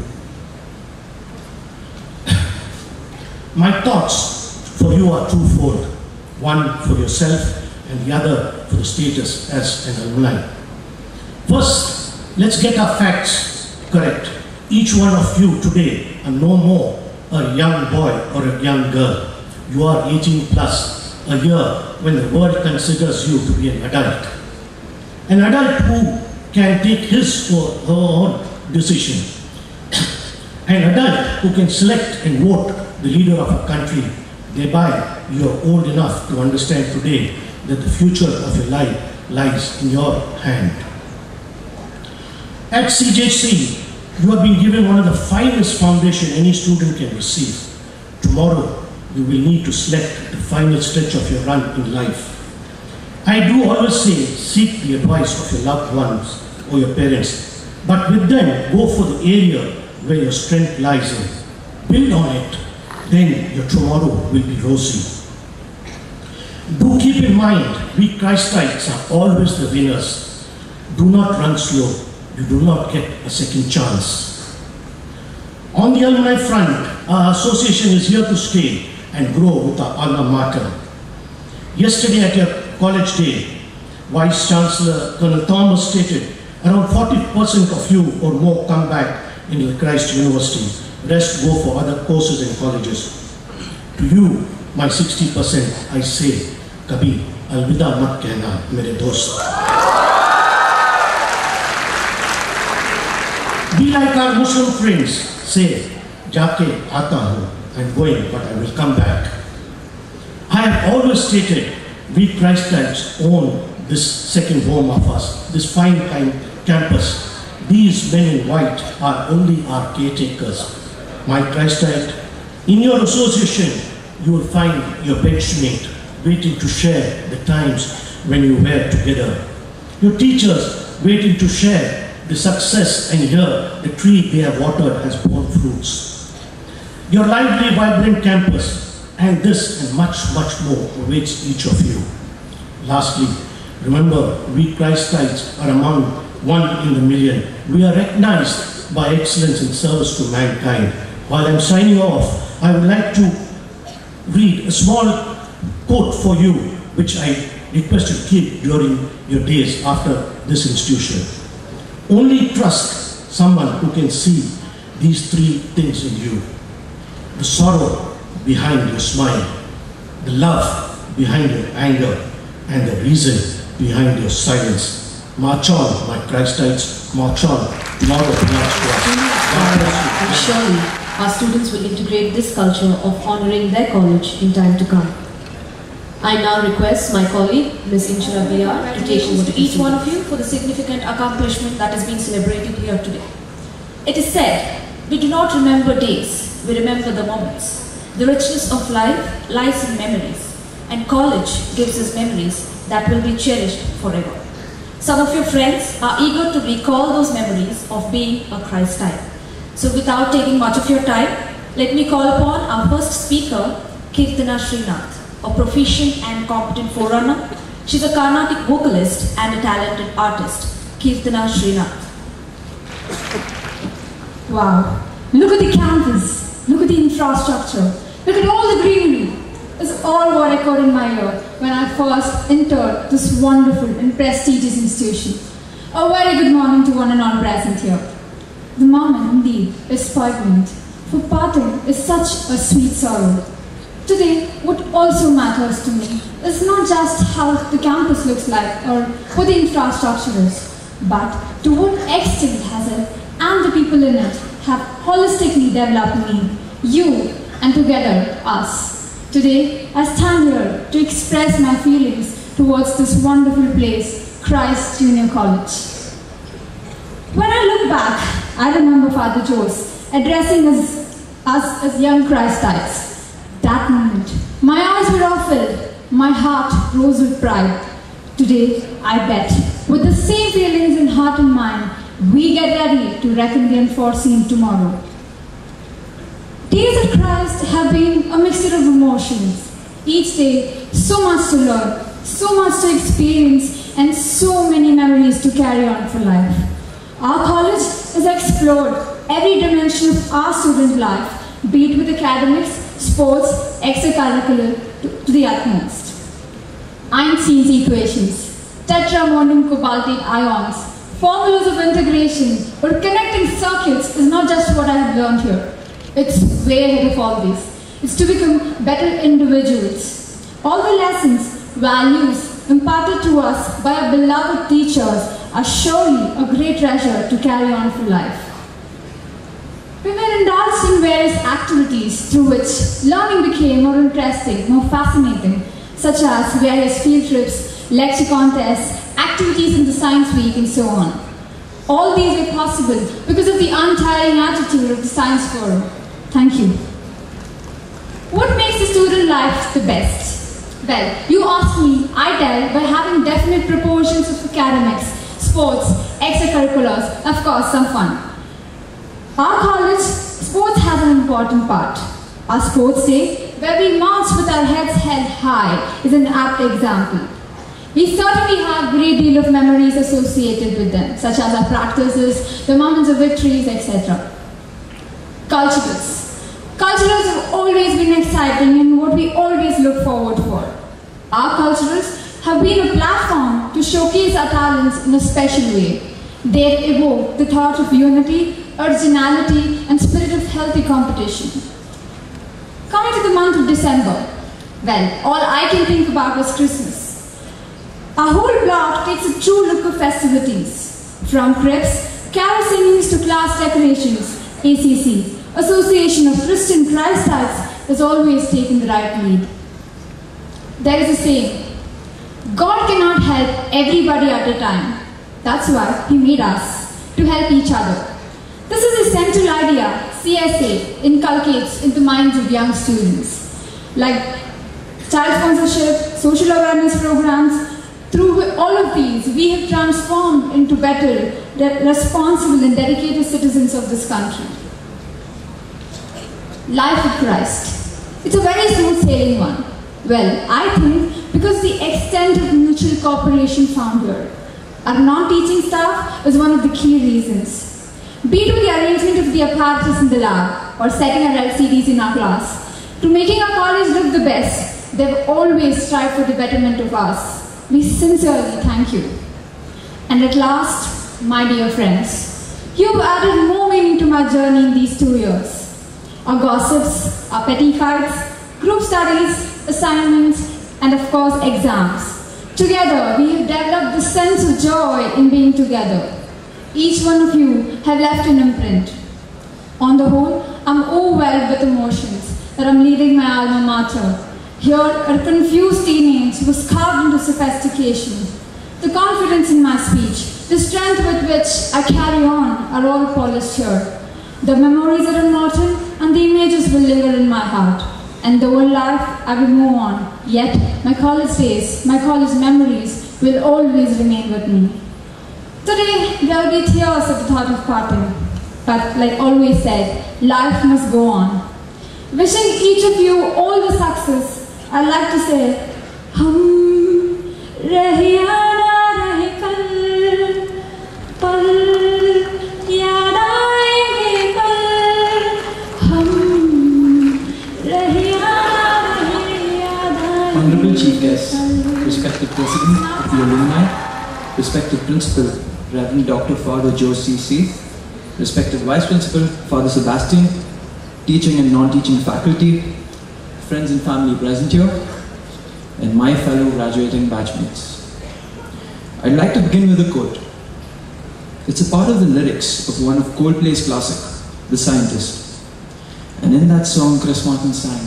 My thoughts for you are twofold. One for yourself and the other for the status as an alumni. First, let's get our facts correct. Each one of you today are no more a young boy or a young girl. You are 18 plus. A year when the world considers you to be an adult. An adult who can take his or her own decision. An adult who can select and vote the leader of a country. Thereby, you are old enough to understand today that the future of your life lies in your hand. At CJC, you have been given one of the finest foundations any student can receive. Tomorrow, you will need to select the final stretch of your run in life. I do always say, seek the advice of your loved ones or your parents, but with them, go for the area where your strength lies in. Build on it, then your tomorrow will be rosy. Do keep in mind, we Christites are always the winners. Do not run slow. You do not get a second chance. On the alumni front, our association is here to stay and grow with our alma mater. Yesterday at your college day, Vice Chancellor Colonel Thomas stated around 40% of you or more come back into the Christ University. Rest go for other courses and colleges. To you, my 60%, I say, Kabhi, alvida mat kehna, mere dost. Be like our Muslim friends, say, Jaake aata hu, I'm going, but I will come back. I have always stated, we Christites own this second home of us, this fine campus. These men in white are only our caretakers. My Christite, in your association, you will find your benchmate waiting to share the times when you were together. Your teachers waiting to share the success and hear the tree they have watered has borne fruits. Your lively, vibrant campus, and this and much, much more awaits each of you. Lastly, remember, we Christites are among one in a million. We are recognized by excellence in service to mankind. While I'm signing off, I would like to read a small quote for you, which I request you to keep during your days after this institution. Only trust someone who can see these three things in you. The sorrow behind your smile, the love behind your anger, and the reason behind your silence. March on, my Christites, march on. Tomorrow belongs to us. And surely our students will integrate this culture of honoring their college in time to come. I now request my colleague, Ms. Inshira B.R. to take over to each one of you for the significant accomplishment that is being celebrated here today. It is said, we do not remember days, we remember the moments. The richness of life lies in memories, and college gives us memories that will be cherished forever. Some of your friends are eager to recall those memories of being a Christite. So without taking much of your time, let me call upon our first speaker, Kirtana Srinath, a proficient and competent forerunner. She's a Carnatic vocalist and a talented artist. Kirtana Srinath. Wow, look at the campus, look at the infrastructure, look at all the greenery. It's all what echoed in my ear when I first entered this wonderful and prestigious institution. A very good morning to one and all present here. The moment, indeed, is poignant, for parting is such a sweet sorrow. Today, what also matters to me is not just how the campus looks like or what the infrastructure is, but to what extent has it and the people in it have holistically developed me, you, and together, us. Today, I stand here to express my feelings towards this wonderful place, Christ Junior College. When I look back, I remember Father Jose addressing us as young Christites. That moment, my eyes were all filled, my heart rose with pride. Today, I bet, with the same feelings in heart and mind, we get ready to reckon the unforeseen tomorrow. Days at Christ have been a mixture of emotions. Each day, so much to learn, so much to experience, and so many memories to carry on for life. Our college has explored every dimension of our student life, be it with academics, sports, extracurricular, to the utmost. Einstein's equations, tetrammonium cobaltate ions, formulas of integration, or connecting circuits is not just what I have learned here. It's way ahead of all this. It's to become better individuals. All the lessons, values imparted to us by our beloved teachers are surely a great treasure to carry on for life. We were indulged in various activities through which learning became more interesting, more fascinating, such as various field trips, lecture contests, activities in the Science Week, and so on. All these were possible because of the untiring attitude of the Science Forum. Thank you. What makes the student life the best? Well, you ask me, I tell by having definite proportions of academics, sports, extracurriculars, of course some fun. Our college, sports has an important part. Our sports day, where we march with our heads held high, is an apt example. We certainly have a great deal of memories associated with them, such as our practices, the moments of victories, etc. Culturals. Culturals have always been exciting and what we always look forward for. Our culturals have been a platform to showcase our talents in a special way. They have evoked the thought of unity, originality, and spirit of healthy competition. Coming to the month of December, well, all I can think about was Christmas. Our whole block takes a true look of festivities. From crepes, carol singings to class decorations, ACC, Association of Christian Christites, has always taken the right lead. There is a saying, God cannot help everybody at a time. That's why He made us, to help each other. This is a central idea CSA inculcates into minds of young students. Like child sponsorship, social awareness programs, through all of these, we have transformed into better, responsible and dedicated citizens of this country. Life of Christ. It's a very smooth sailing one. Well, I think because the extent of mutual cooperation found here. Our non-teaching staff is one of the key reasons. Be it with the arrangement of the apparatus in the lab or setting our LCDs in our class, to making our college look the best, they've always strived for the betterment of us. We sincerely thank you. And at last, my dear friends, you've added more meaning to my journey in these 2 years. Our gossips, our petty fights, group studies, assignments, and of course exams. Together, we have developed the sense of joy in being together. Each one of you have left an imprint. On the whole, I'm overwhelmed with emotions that I'm leaving my alma mater. Here, a confused teenage was carved into sophistication. The confidence in my speech, the strength with which I carry on are all polished here. The memories are immortal and the images will linger in my heart. And though in life I will move on, yet my college days, my college memories will always remain with me. Today, there will be tears at the thought of parting. But like always said, life must go on. Wishing each of you all the success, I'd like to say, Hum rahiya na rahe kal, pal yaad aayenge kal, hum rahiya na rahe yaad aayenge. Honorable Chief Guest, respected President of the Alumni, respected Principal, Reverend Dr. Father Joe C.C., respected Vice Principal, Father Sebastian, teaching and non-teaching faculty, friends and family present here, and my fellow graduating batchmates. I'd like to begin with a quote. It's a part of the lyrics of one of Coldplay's classic, The Scientist. And in that song, Chris Martin sang,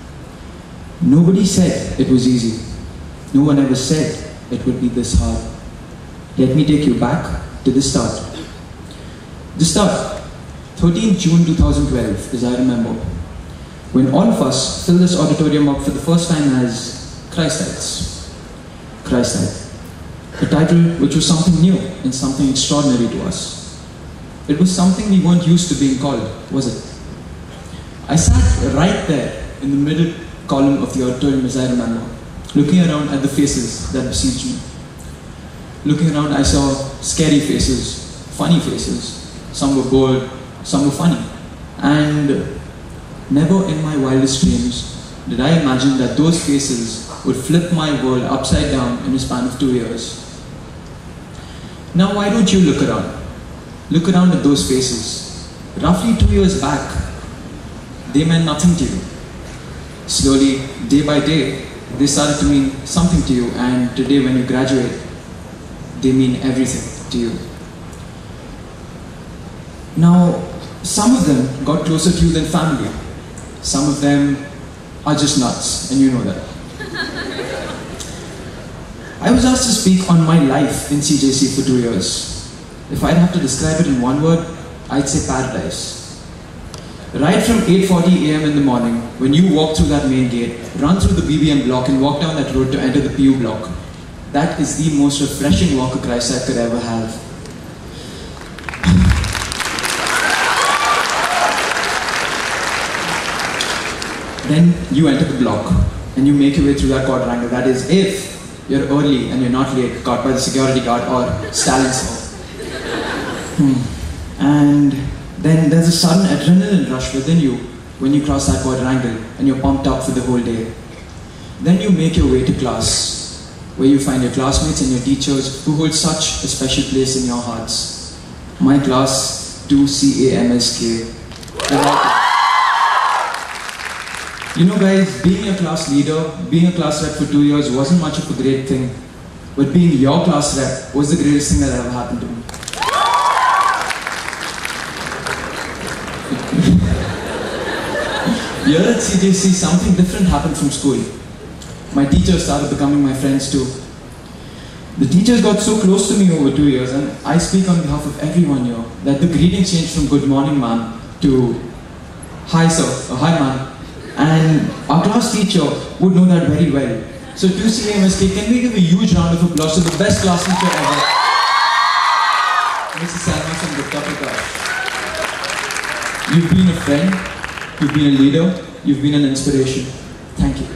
"Nobody said it was easy. No one ever said it would be this hard. Let me take you back to the start." The start, 13th June 2012, as I remember, when all of us filled this auditorium up for the first time as Christites. Christite, a title which was something new and something extraordinary to us. It was something we weren't used to being called, was it? I sat right there in the middle column of the auditorium as I remember, looking around at the faces that besieged me. Looking around, I saw scary faces, funny faces. Some were bored, some were funny. And never in my wildest dreams did I imagine that those faces would flip my world upside down in a span of 2 years. Now why don't you look around? Look around at those faces. Roughly 2 years back, they meant nothing to you. Slowly, day by day, they started to mean something to you, and today when you graduate, they mean everything to you. Now, some of them got closer to you than family. Some of them are just nuts, and you know that. I was asked to speak on my life in CJC for 2 years. If I'd have to describe it in one word, I'd say paradise. Right from 8:40 a.m. in the morning, when you walk through that main gate, run through the BBM block and walk down that road to enter the PU block, that is the most refreshing walk a Christite could ever have. Then you enter the block and you make your way through that quadrangle. That is, if you're early and you're not late, caught by the security guard or Stalin's home. And then there's a sudden adrenaline rush within you when you cross that quadrangle and you're pumped up for the whole day. Then you make your way to class, where you find your classmates and your teachers who hold such a special place in your hearts. My class, 2CAMSK. You know guys, being a class leader, being a class rep for 2 years wasn't much of a great thing. But being your class rep was the greatest thing that ever happened to me. Here at CJC, something different happened from school. My teachers started becoming my friends too. The teachers got so close to me over 2 years, and I speak on behalf of everyone here, that the greeting changed from "Good morning, ma'am" to "Hi, sir," or "Hi, ma'am." And our class teacher would know that very well. So 2CAMSK, can we give a huge round of applause to the best class teacher ever, Mrs. Salma from Gupta Prakash. You've been a friend, you've been a leader, you've been an inspiration. Thank you.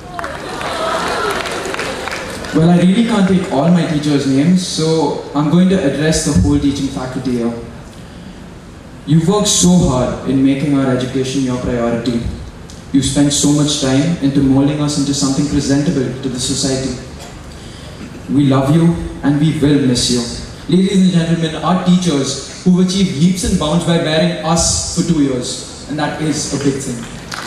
Well, I really can't take all my teachers' names, so I'm going to address the whole teaching faculty here. You've worked so hard in making our education your priority. You've spent so much time into molding us into something presentable to the society. We love you and we will miss you. Ladies and gentlemen, our teachers who've achieved leaps and bounds by bearing us for 2 years, and that is a big thing.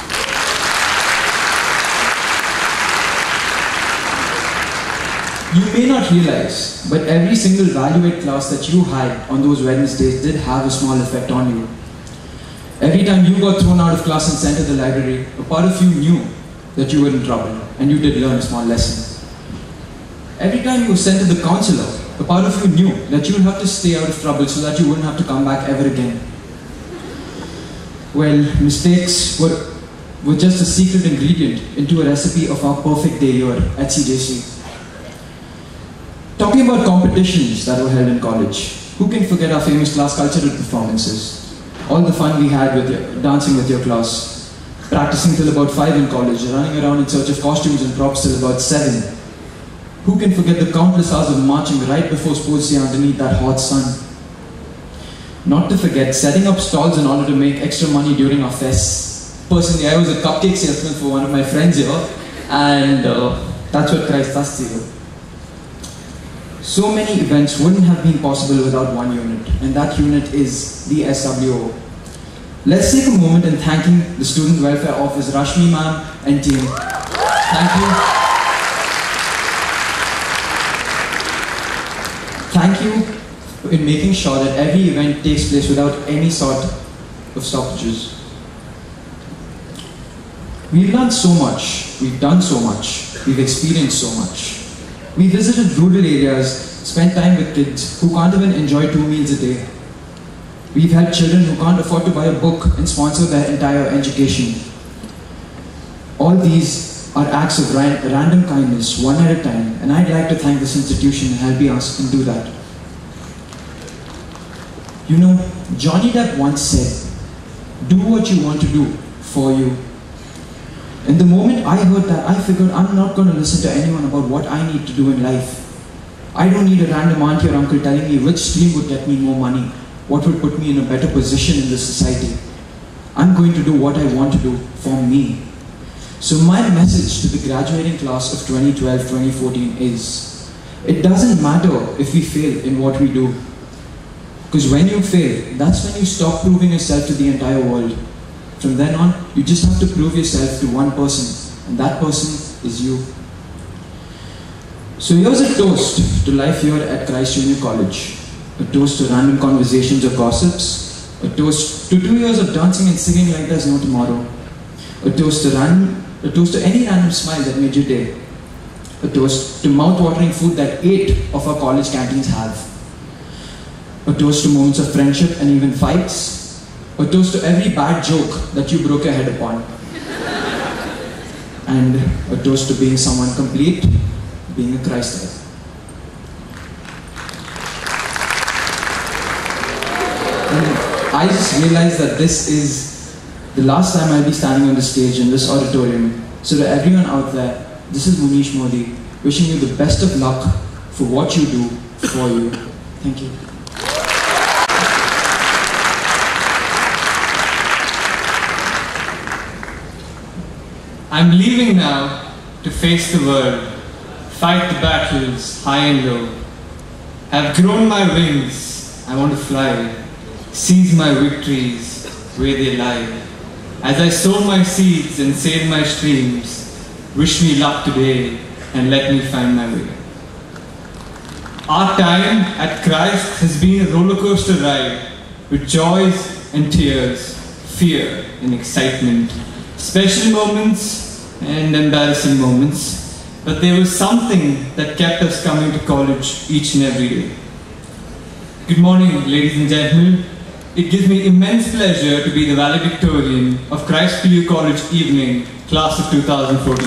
You may not realize, but every single Valuate class that you had on those Wednesdays did have a small effect on you. Every time you got thrown out of class and sent to the library, a part of you knew that you were in trouble and you did learn a small lesson. Every time you were sent to the counselor, a part of you knew that you would have to stay out of trouble so that you wouldn't have to come back ever again. Well, mistakes were just a secret ingredient into a recipe of our perfect day here at CJC. Talking about competitions that were held in college, who can forget our famous class cultural performances? All the fun we had with dancing with your class, practicing till about 5 in college, running around in search of costumes and props till about 7. Who can forget the countless hours of marching right before sports day underneath that hot sun? Not to forget setting up stalls in order to make extra money during our fests. Personally, I was a cupcake salesman for one of my friends here, and that's what Christ does to you. So many events wouldn't have been possible without one unit, and that unit is the SWO. Let's take a moment in thanking the Student Welfare Office, Rashmi ma'am and team. Thank you. Thank you in making sure that every event takes place without any sort of stoppages. We've learned so much, we've done so much, we've experienced so much. We visited rural areas, spent time with kids who can't even enjoy 2 meals a day. We've helped children who can't afford to buy a book and sponsor their entire education. All these are acts of random kindness, one at a time, and I'd like to thank this institution and help us and do that. You know, Johnny Depp once said, "Do what you want to do for you." And the moment I heard that, I figured I'm not going to listen to anyone about what I need to do in life. I don't need a random auntie or uncle telling me which stream would get me more money, what would put me in a better position in this society. I'm going to do what I want to do for me. So my message to the graduating class of 2012-2014 is, it doesn't matter if we fail in what we do. Because when you fail, that's when you stop proving yourself to the entire world. From then on, you just have to prove yourself to one person, and that person is you. So here's a toast to life here at Christ Junior College. A toast to random conversations or gossips. A toast to 2 years of dancing and singing like there's no tomorrow. A toast to any random smile that made your day. A toast to mouth-watering food that 8 of our college canteens have. A toast to moments of friendship and even fights. A toast to every bad joke that you broke your head upon. And a toast to being someone complete, being a Christ-like. And I just realized that this is the last time I'll be standing on the stage in this auditorium. So to everyone out there, this is Munish Modi, wishing you the best of luck for what you do for you. Thank you. I'm leaving now to face the world, fight the battles high and low. I've grown my wings, I want to fly, seize my victories where they lie. As I sow my seeds and sail my streams, wish me luck today and let me find my way. Our time at Christ has been a roller coaster ride with joys and tears, fear and excitement, special moments and embarrassing moments, but there was something that kept us coming to college each and every day. Good morning, ladies and gentlemen. It gives me immense pleasure to be the valedictorian of Christ PU College Evening, class of 2014.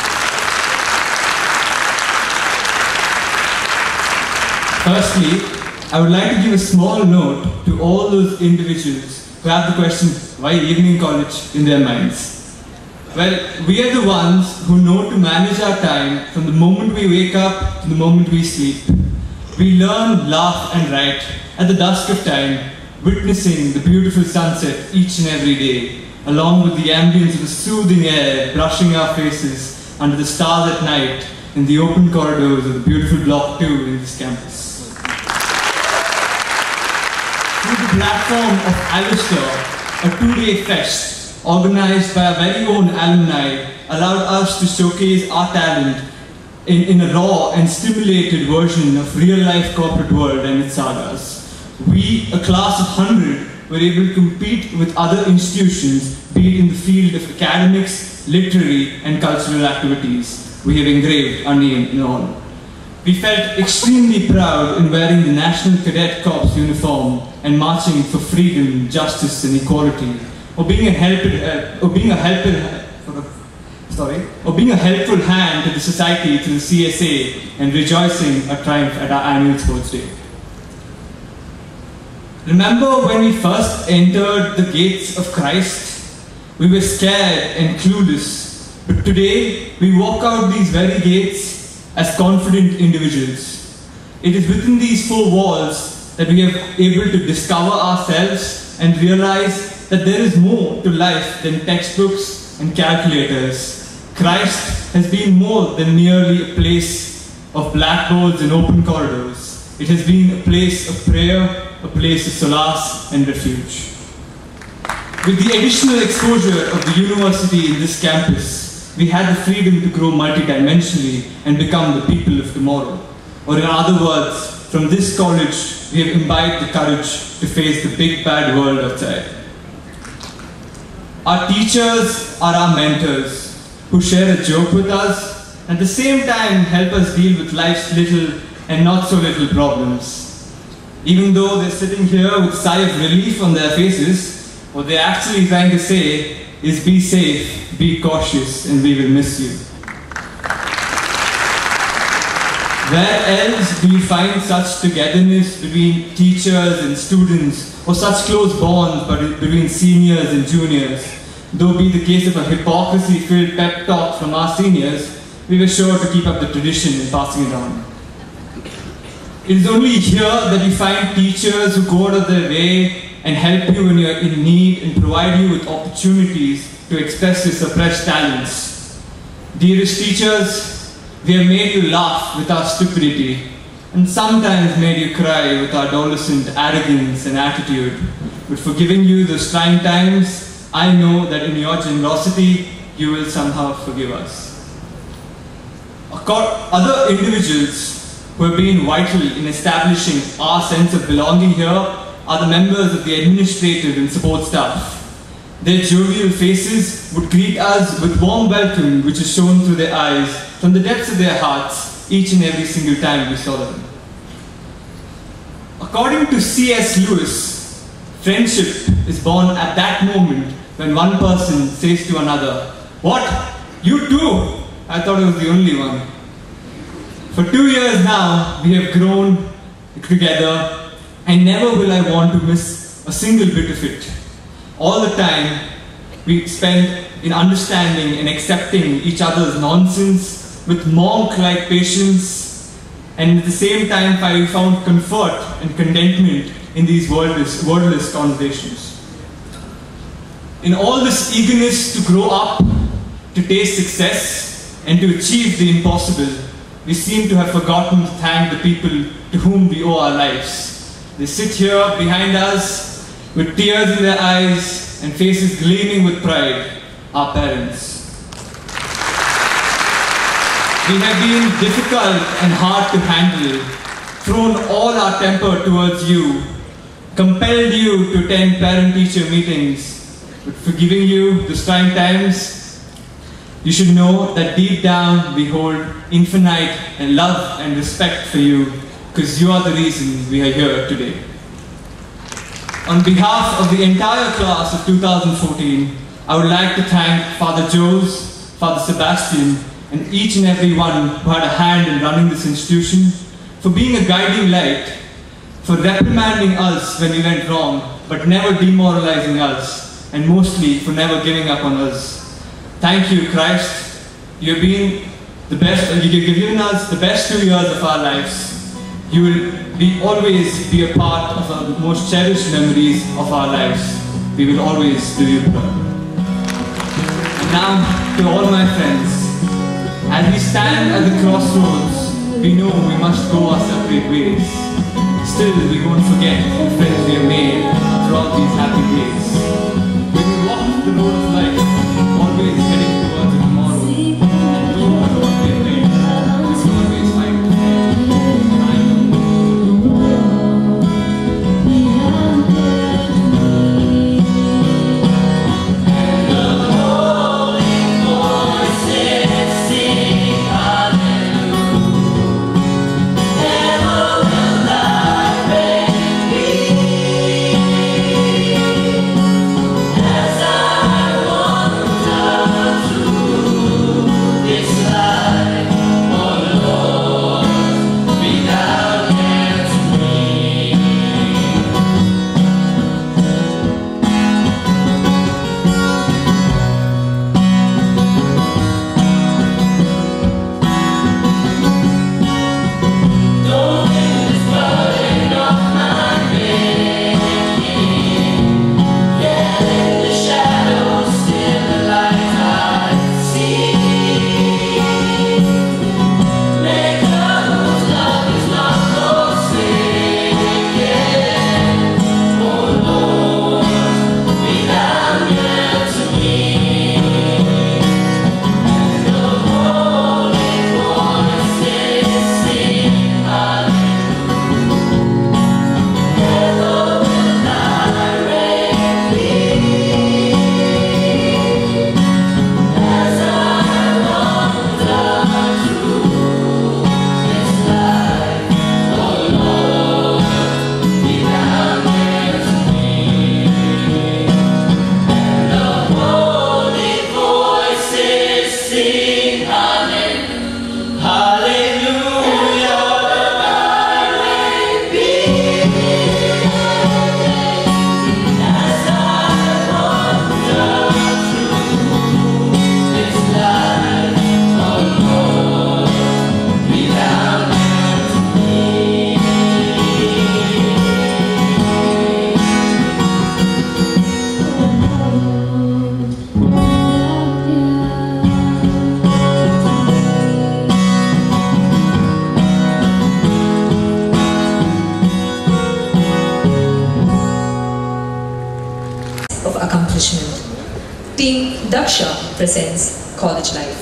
Firstly, I would like to give a small note to all those individuals who have the question, why evening college, in their minds. Well, we are the ones who know to manage our time from the moment we wake up to the moment we sleep. We learn, laugh and write at the dusk of time, witnessing the beautiful sunset each and every day, along with the ambience of the soothing air brushing our faces under the stars at night in the open corridors of the beautiful Block 2 in this campus. Through the platform of Alistair, a 2-day fest organized by our very own alumni allowed us to showcase our talent in a raw and stimulated version of real-life corporate world and its sagas. We, a class of 100, were able to compete with other institutions, be it in the field of academics, literary and cultural activities. We have engraved our name in all. We felt extremely proud in wearing the National Cadet Corps uniform and marching for freedom, justice and equality, or being a helpful hand to the society, to the CSA, and rejoicing a triumph at our annual sports day. Remember when we first entered the gates of Christ? We were scared and clueless, but today we walk out these very gates as confident individuals. It is within these four walls that we are able to discover ourselves and realize that there is more to life than textbooks and calculators. Christ has been more than merely a place of blackboards and open corridors. It has been a place of prayer, a place of solace and refuge. With the additional exposure of the university in this campus, we had the freedom to grow multidimensionally and become the people of tomorrow. Or in other words, from this college, we have imbibed the courage to face the big bad world outside. Our teachers are our mentors, who share a joke with us, and at the same time help us deal with life's little and not so little problems. Even though they're sitting here with a sigh of relief on their faces, what they're actually trying to say is be safe, be cautious, and we will miss you. Where else do you find such togetherness between teachers and students, or such close bonds between seniors and juniors? Though be the case of a hypocrisy-filled pep talk from our seniors, we were sure to keep up the tradition in passing it on. It is only here that you find teachers who go out of their way and help you when you are in need and provide you with opportunities to express your suppressed talents. Dearest teachers, we have made you laugh with our stupidity and sometimes made you cry with our adolescent arrogance and attitude. But for giving you those trying times, I know that in your generosity, you will somehow forgive us. Other individuals who have been vital in establishing our sense of belonging here are the members of the administrative and support staff. Their jovial faces would greet us with warm welcome which is shown through their eyes from the depths of their hearts each and every single time we saw them. According to C.S. Lewis, friendship is born at that moment when one person says to another, "What? You too?" I thought I was the only one. For 2 years now, we have grown together and never will I want to miss a single bit of it. All the time we spent in understanding and accepting each other's nonsense with monk-like patience, and at the same time we found comfort and contentment in these wordless conversations. In all this eagerness to grow up, to taste success, and to achieve the impossible, we seem to have forgotten to thank the people to whom we owe our lives. They sit here behind us with tears in their eyes and faces gleaming with pride, our parents. We have been difficult and hard to handle, thrown all our temper towards you, compelled you to attend parent-teacher meetings, but for giving you those trying times, you should know that deep down we hold infinite and love and respect for you, because you are the reason we are here today. On behalf of the entire class of 2014, I would like to thank Father Jose, Father Sebastian, and each and every one who had a hand in running this institution, for being a guiding light, for reprimanding us when we went wrong, but never demoralizing us, and mostly for never giving up on us. Thank you, Christ. You have been the best, you have given us the best 2 years of our lives. You will always be a part of our most cherished memories of our lives. We will always do you proud. And now, to all my friends, as we stand at the crossroads, we know we must go our separate ways. Still, we won't forget the friends we have made throughout these happy days. We will walk the road of life, always heading towards a tomorrow. And no matter what we have made, we will always fight. I know. Laksha presents College Life.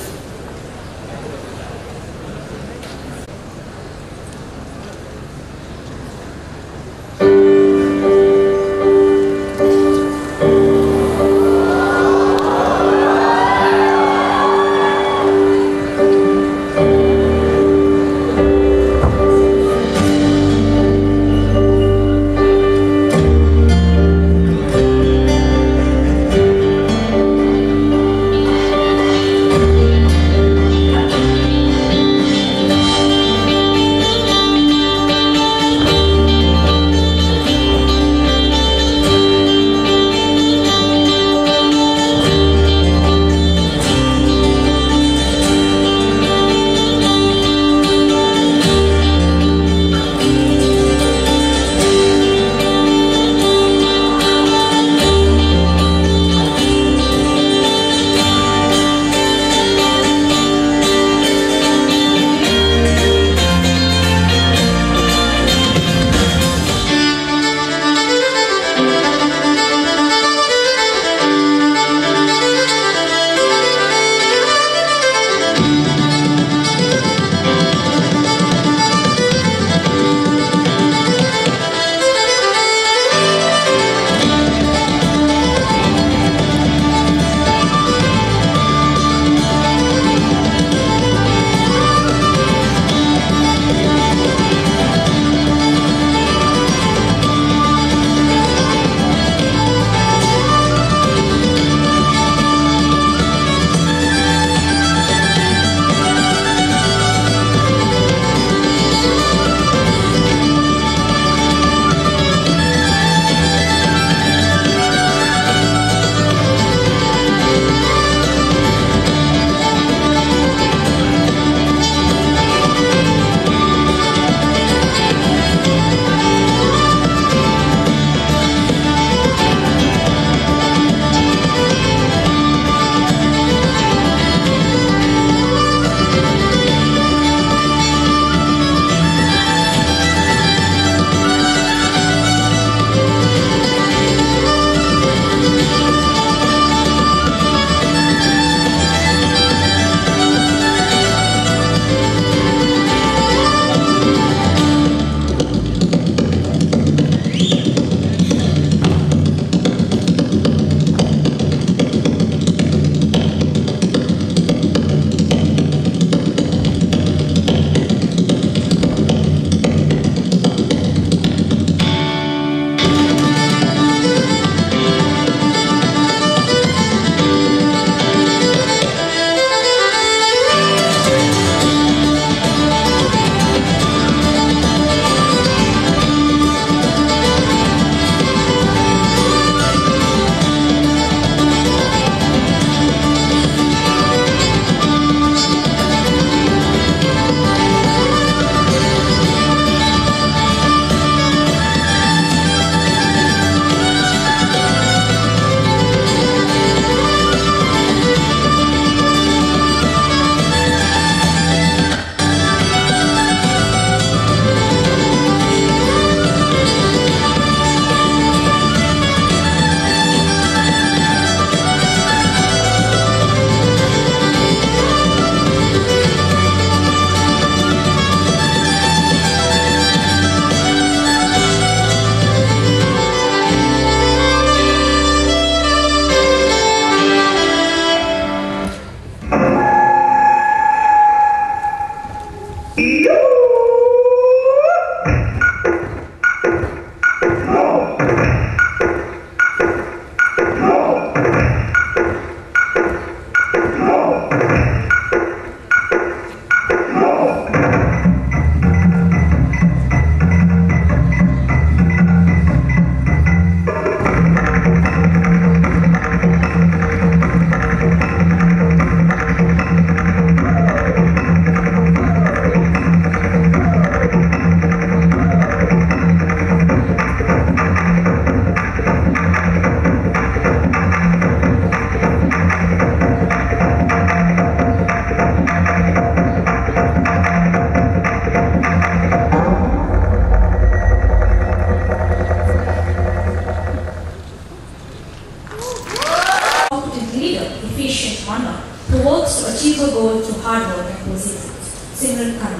patient mother who works to achieve her goal through hard work and perseverance. Simran Khanna.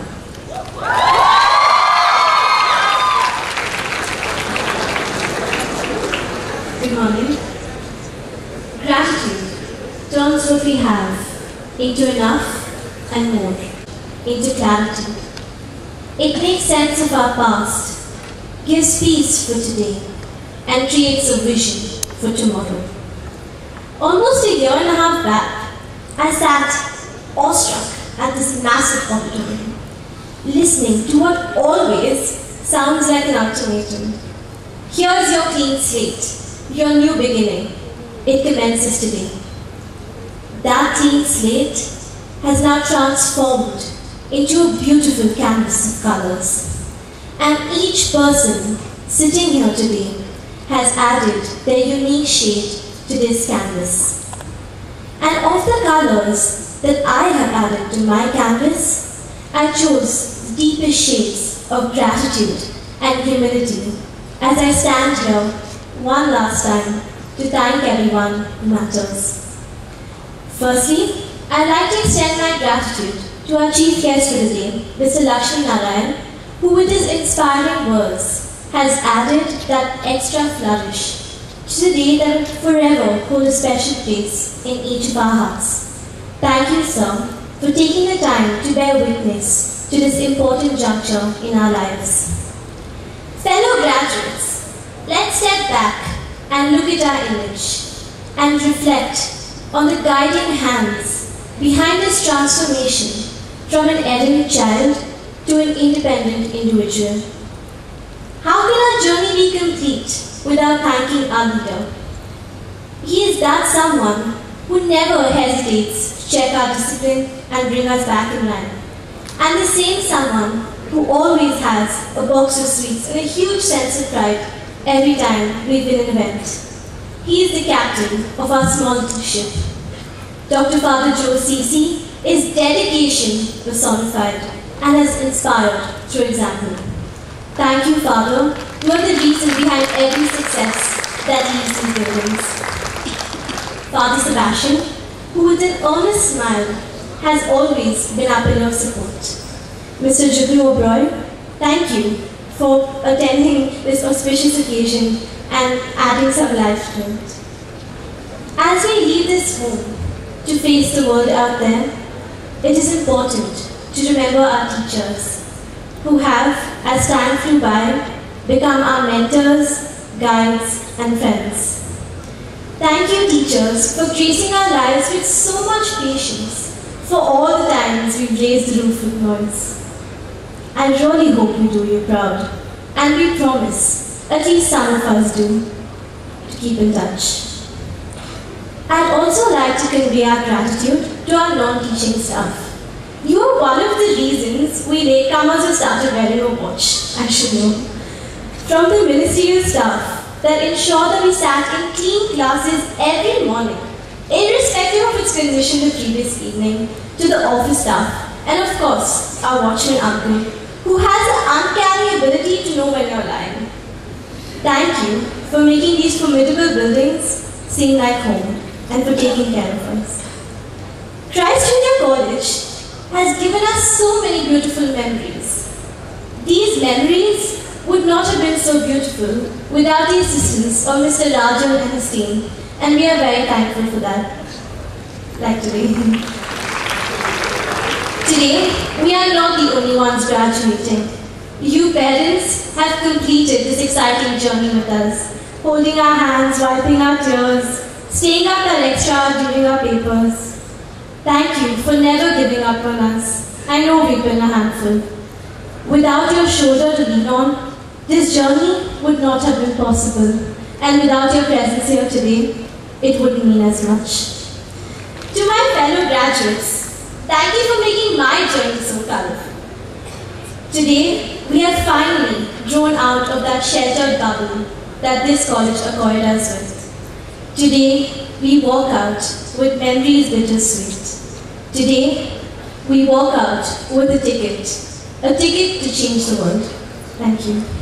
Good morning. Gratitude turns what we have into enough and more, into clarity. It makes sense of our past, gives peace for today, and creates a vision for tomorrow. Almost a year and a half back, I sat awestruck at this massive auditorium, listening to what always sounds like an ultimatum. Here's your clean slate, your new beginning. It commences today. That clean slate has now transformed into a beautiful canvas of colors. And each person sitting here today has added their unique shade to this canvas. And of the colors that I have added to my canvas, I chose the deepest shades of gratitude and humility as I stand here one last time to thank everyone who matters. Firstly, I'd like to extend my gratitude to our chief guest for the day, Mr. Lakshmi Narayan, who with his inspiring words has added that extra flourish to the day that will forever hold a special place in each of our hearts. Thank you, sir, for taking the time to bear witness to this important juncture in our lives. Fellow graduates, let's step back and look at our image and reflect on the guiding hands behind this transformation from an errant child to an independent individual. How can our journey be complete without thanking our leader? He is that someone who never hesitates to check our discipline and bring us back in line. And the same someone who always has a box of sweets and a huge sense of pride every time we win an event. He is the captain of our small little ship. Dr. Father Joe C.C. is dedication personified and has inspired through example. Thank you, Father. You are the reason behind every success that leads in buildings. Father Sebastian, who with an earnest smile has always been our pillar of support. Mr. Juglu Oberoi, thank you for attending this auspicious occasion and adding some life to it. As we leave this home to face the world out there, it is important to remember our teachers, who have, as time flew by, become our mentors, guides, and friends. Thank you, teachers, for gracing our lives with so much patience for all the times we've raised the roof with noise. I really hope we do you proud, and we promise, at least some of us do, to keep in touch. I'd also like to convey our gratitude to our non-teaching staff. You are one of the reasons we latecomers have started wearing a watch, I should know. From the ministerial staff that ensure that we sat in clean classes every morning, irrespective of its condition the previous evening, to the office staff, and of course, our watchman uncle, who has the uncanny ability to know when you're lying. Thank you for making these formidable buildings seem like home and for taking care of us. Christ Junior College has given us so many beautiful memories. These memories would not have been so beautiful without the assistance of Mr. Rajan and his team, and we are very thankful for that, like today. Today, we are not the only ones graduating. You parents have completed this exciting journey with us, holding our hands, wiping our tears, staying up till extra during our papers. Thank you for never giving up on us. I know we've been a handful. Without your shoulder to lean on, this journey would not have been possible. And without your presence here today, it wouldn't mean as much. To my fellow graduates, thank you for making my journey so colorful. Today, we have finally grown out of that sheltered bubble that this college acquired us with. Today, we walk out with memories bittersweet. Today, we walk out with a ticket to change the world. Thank you.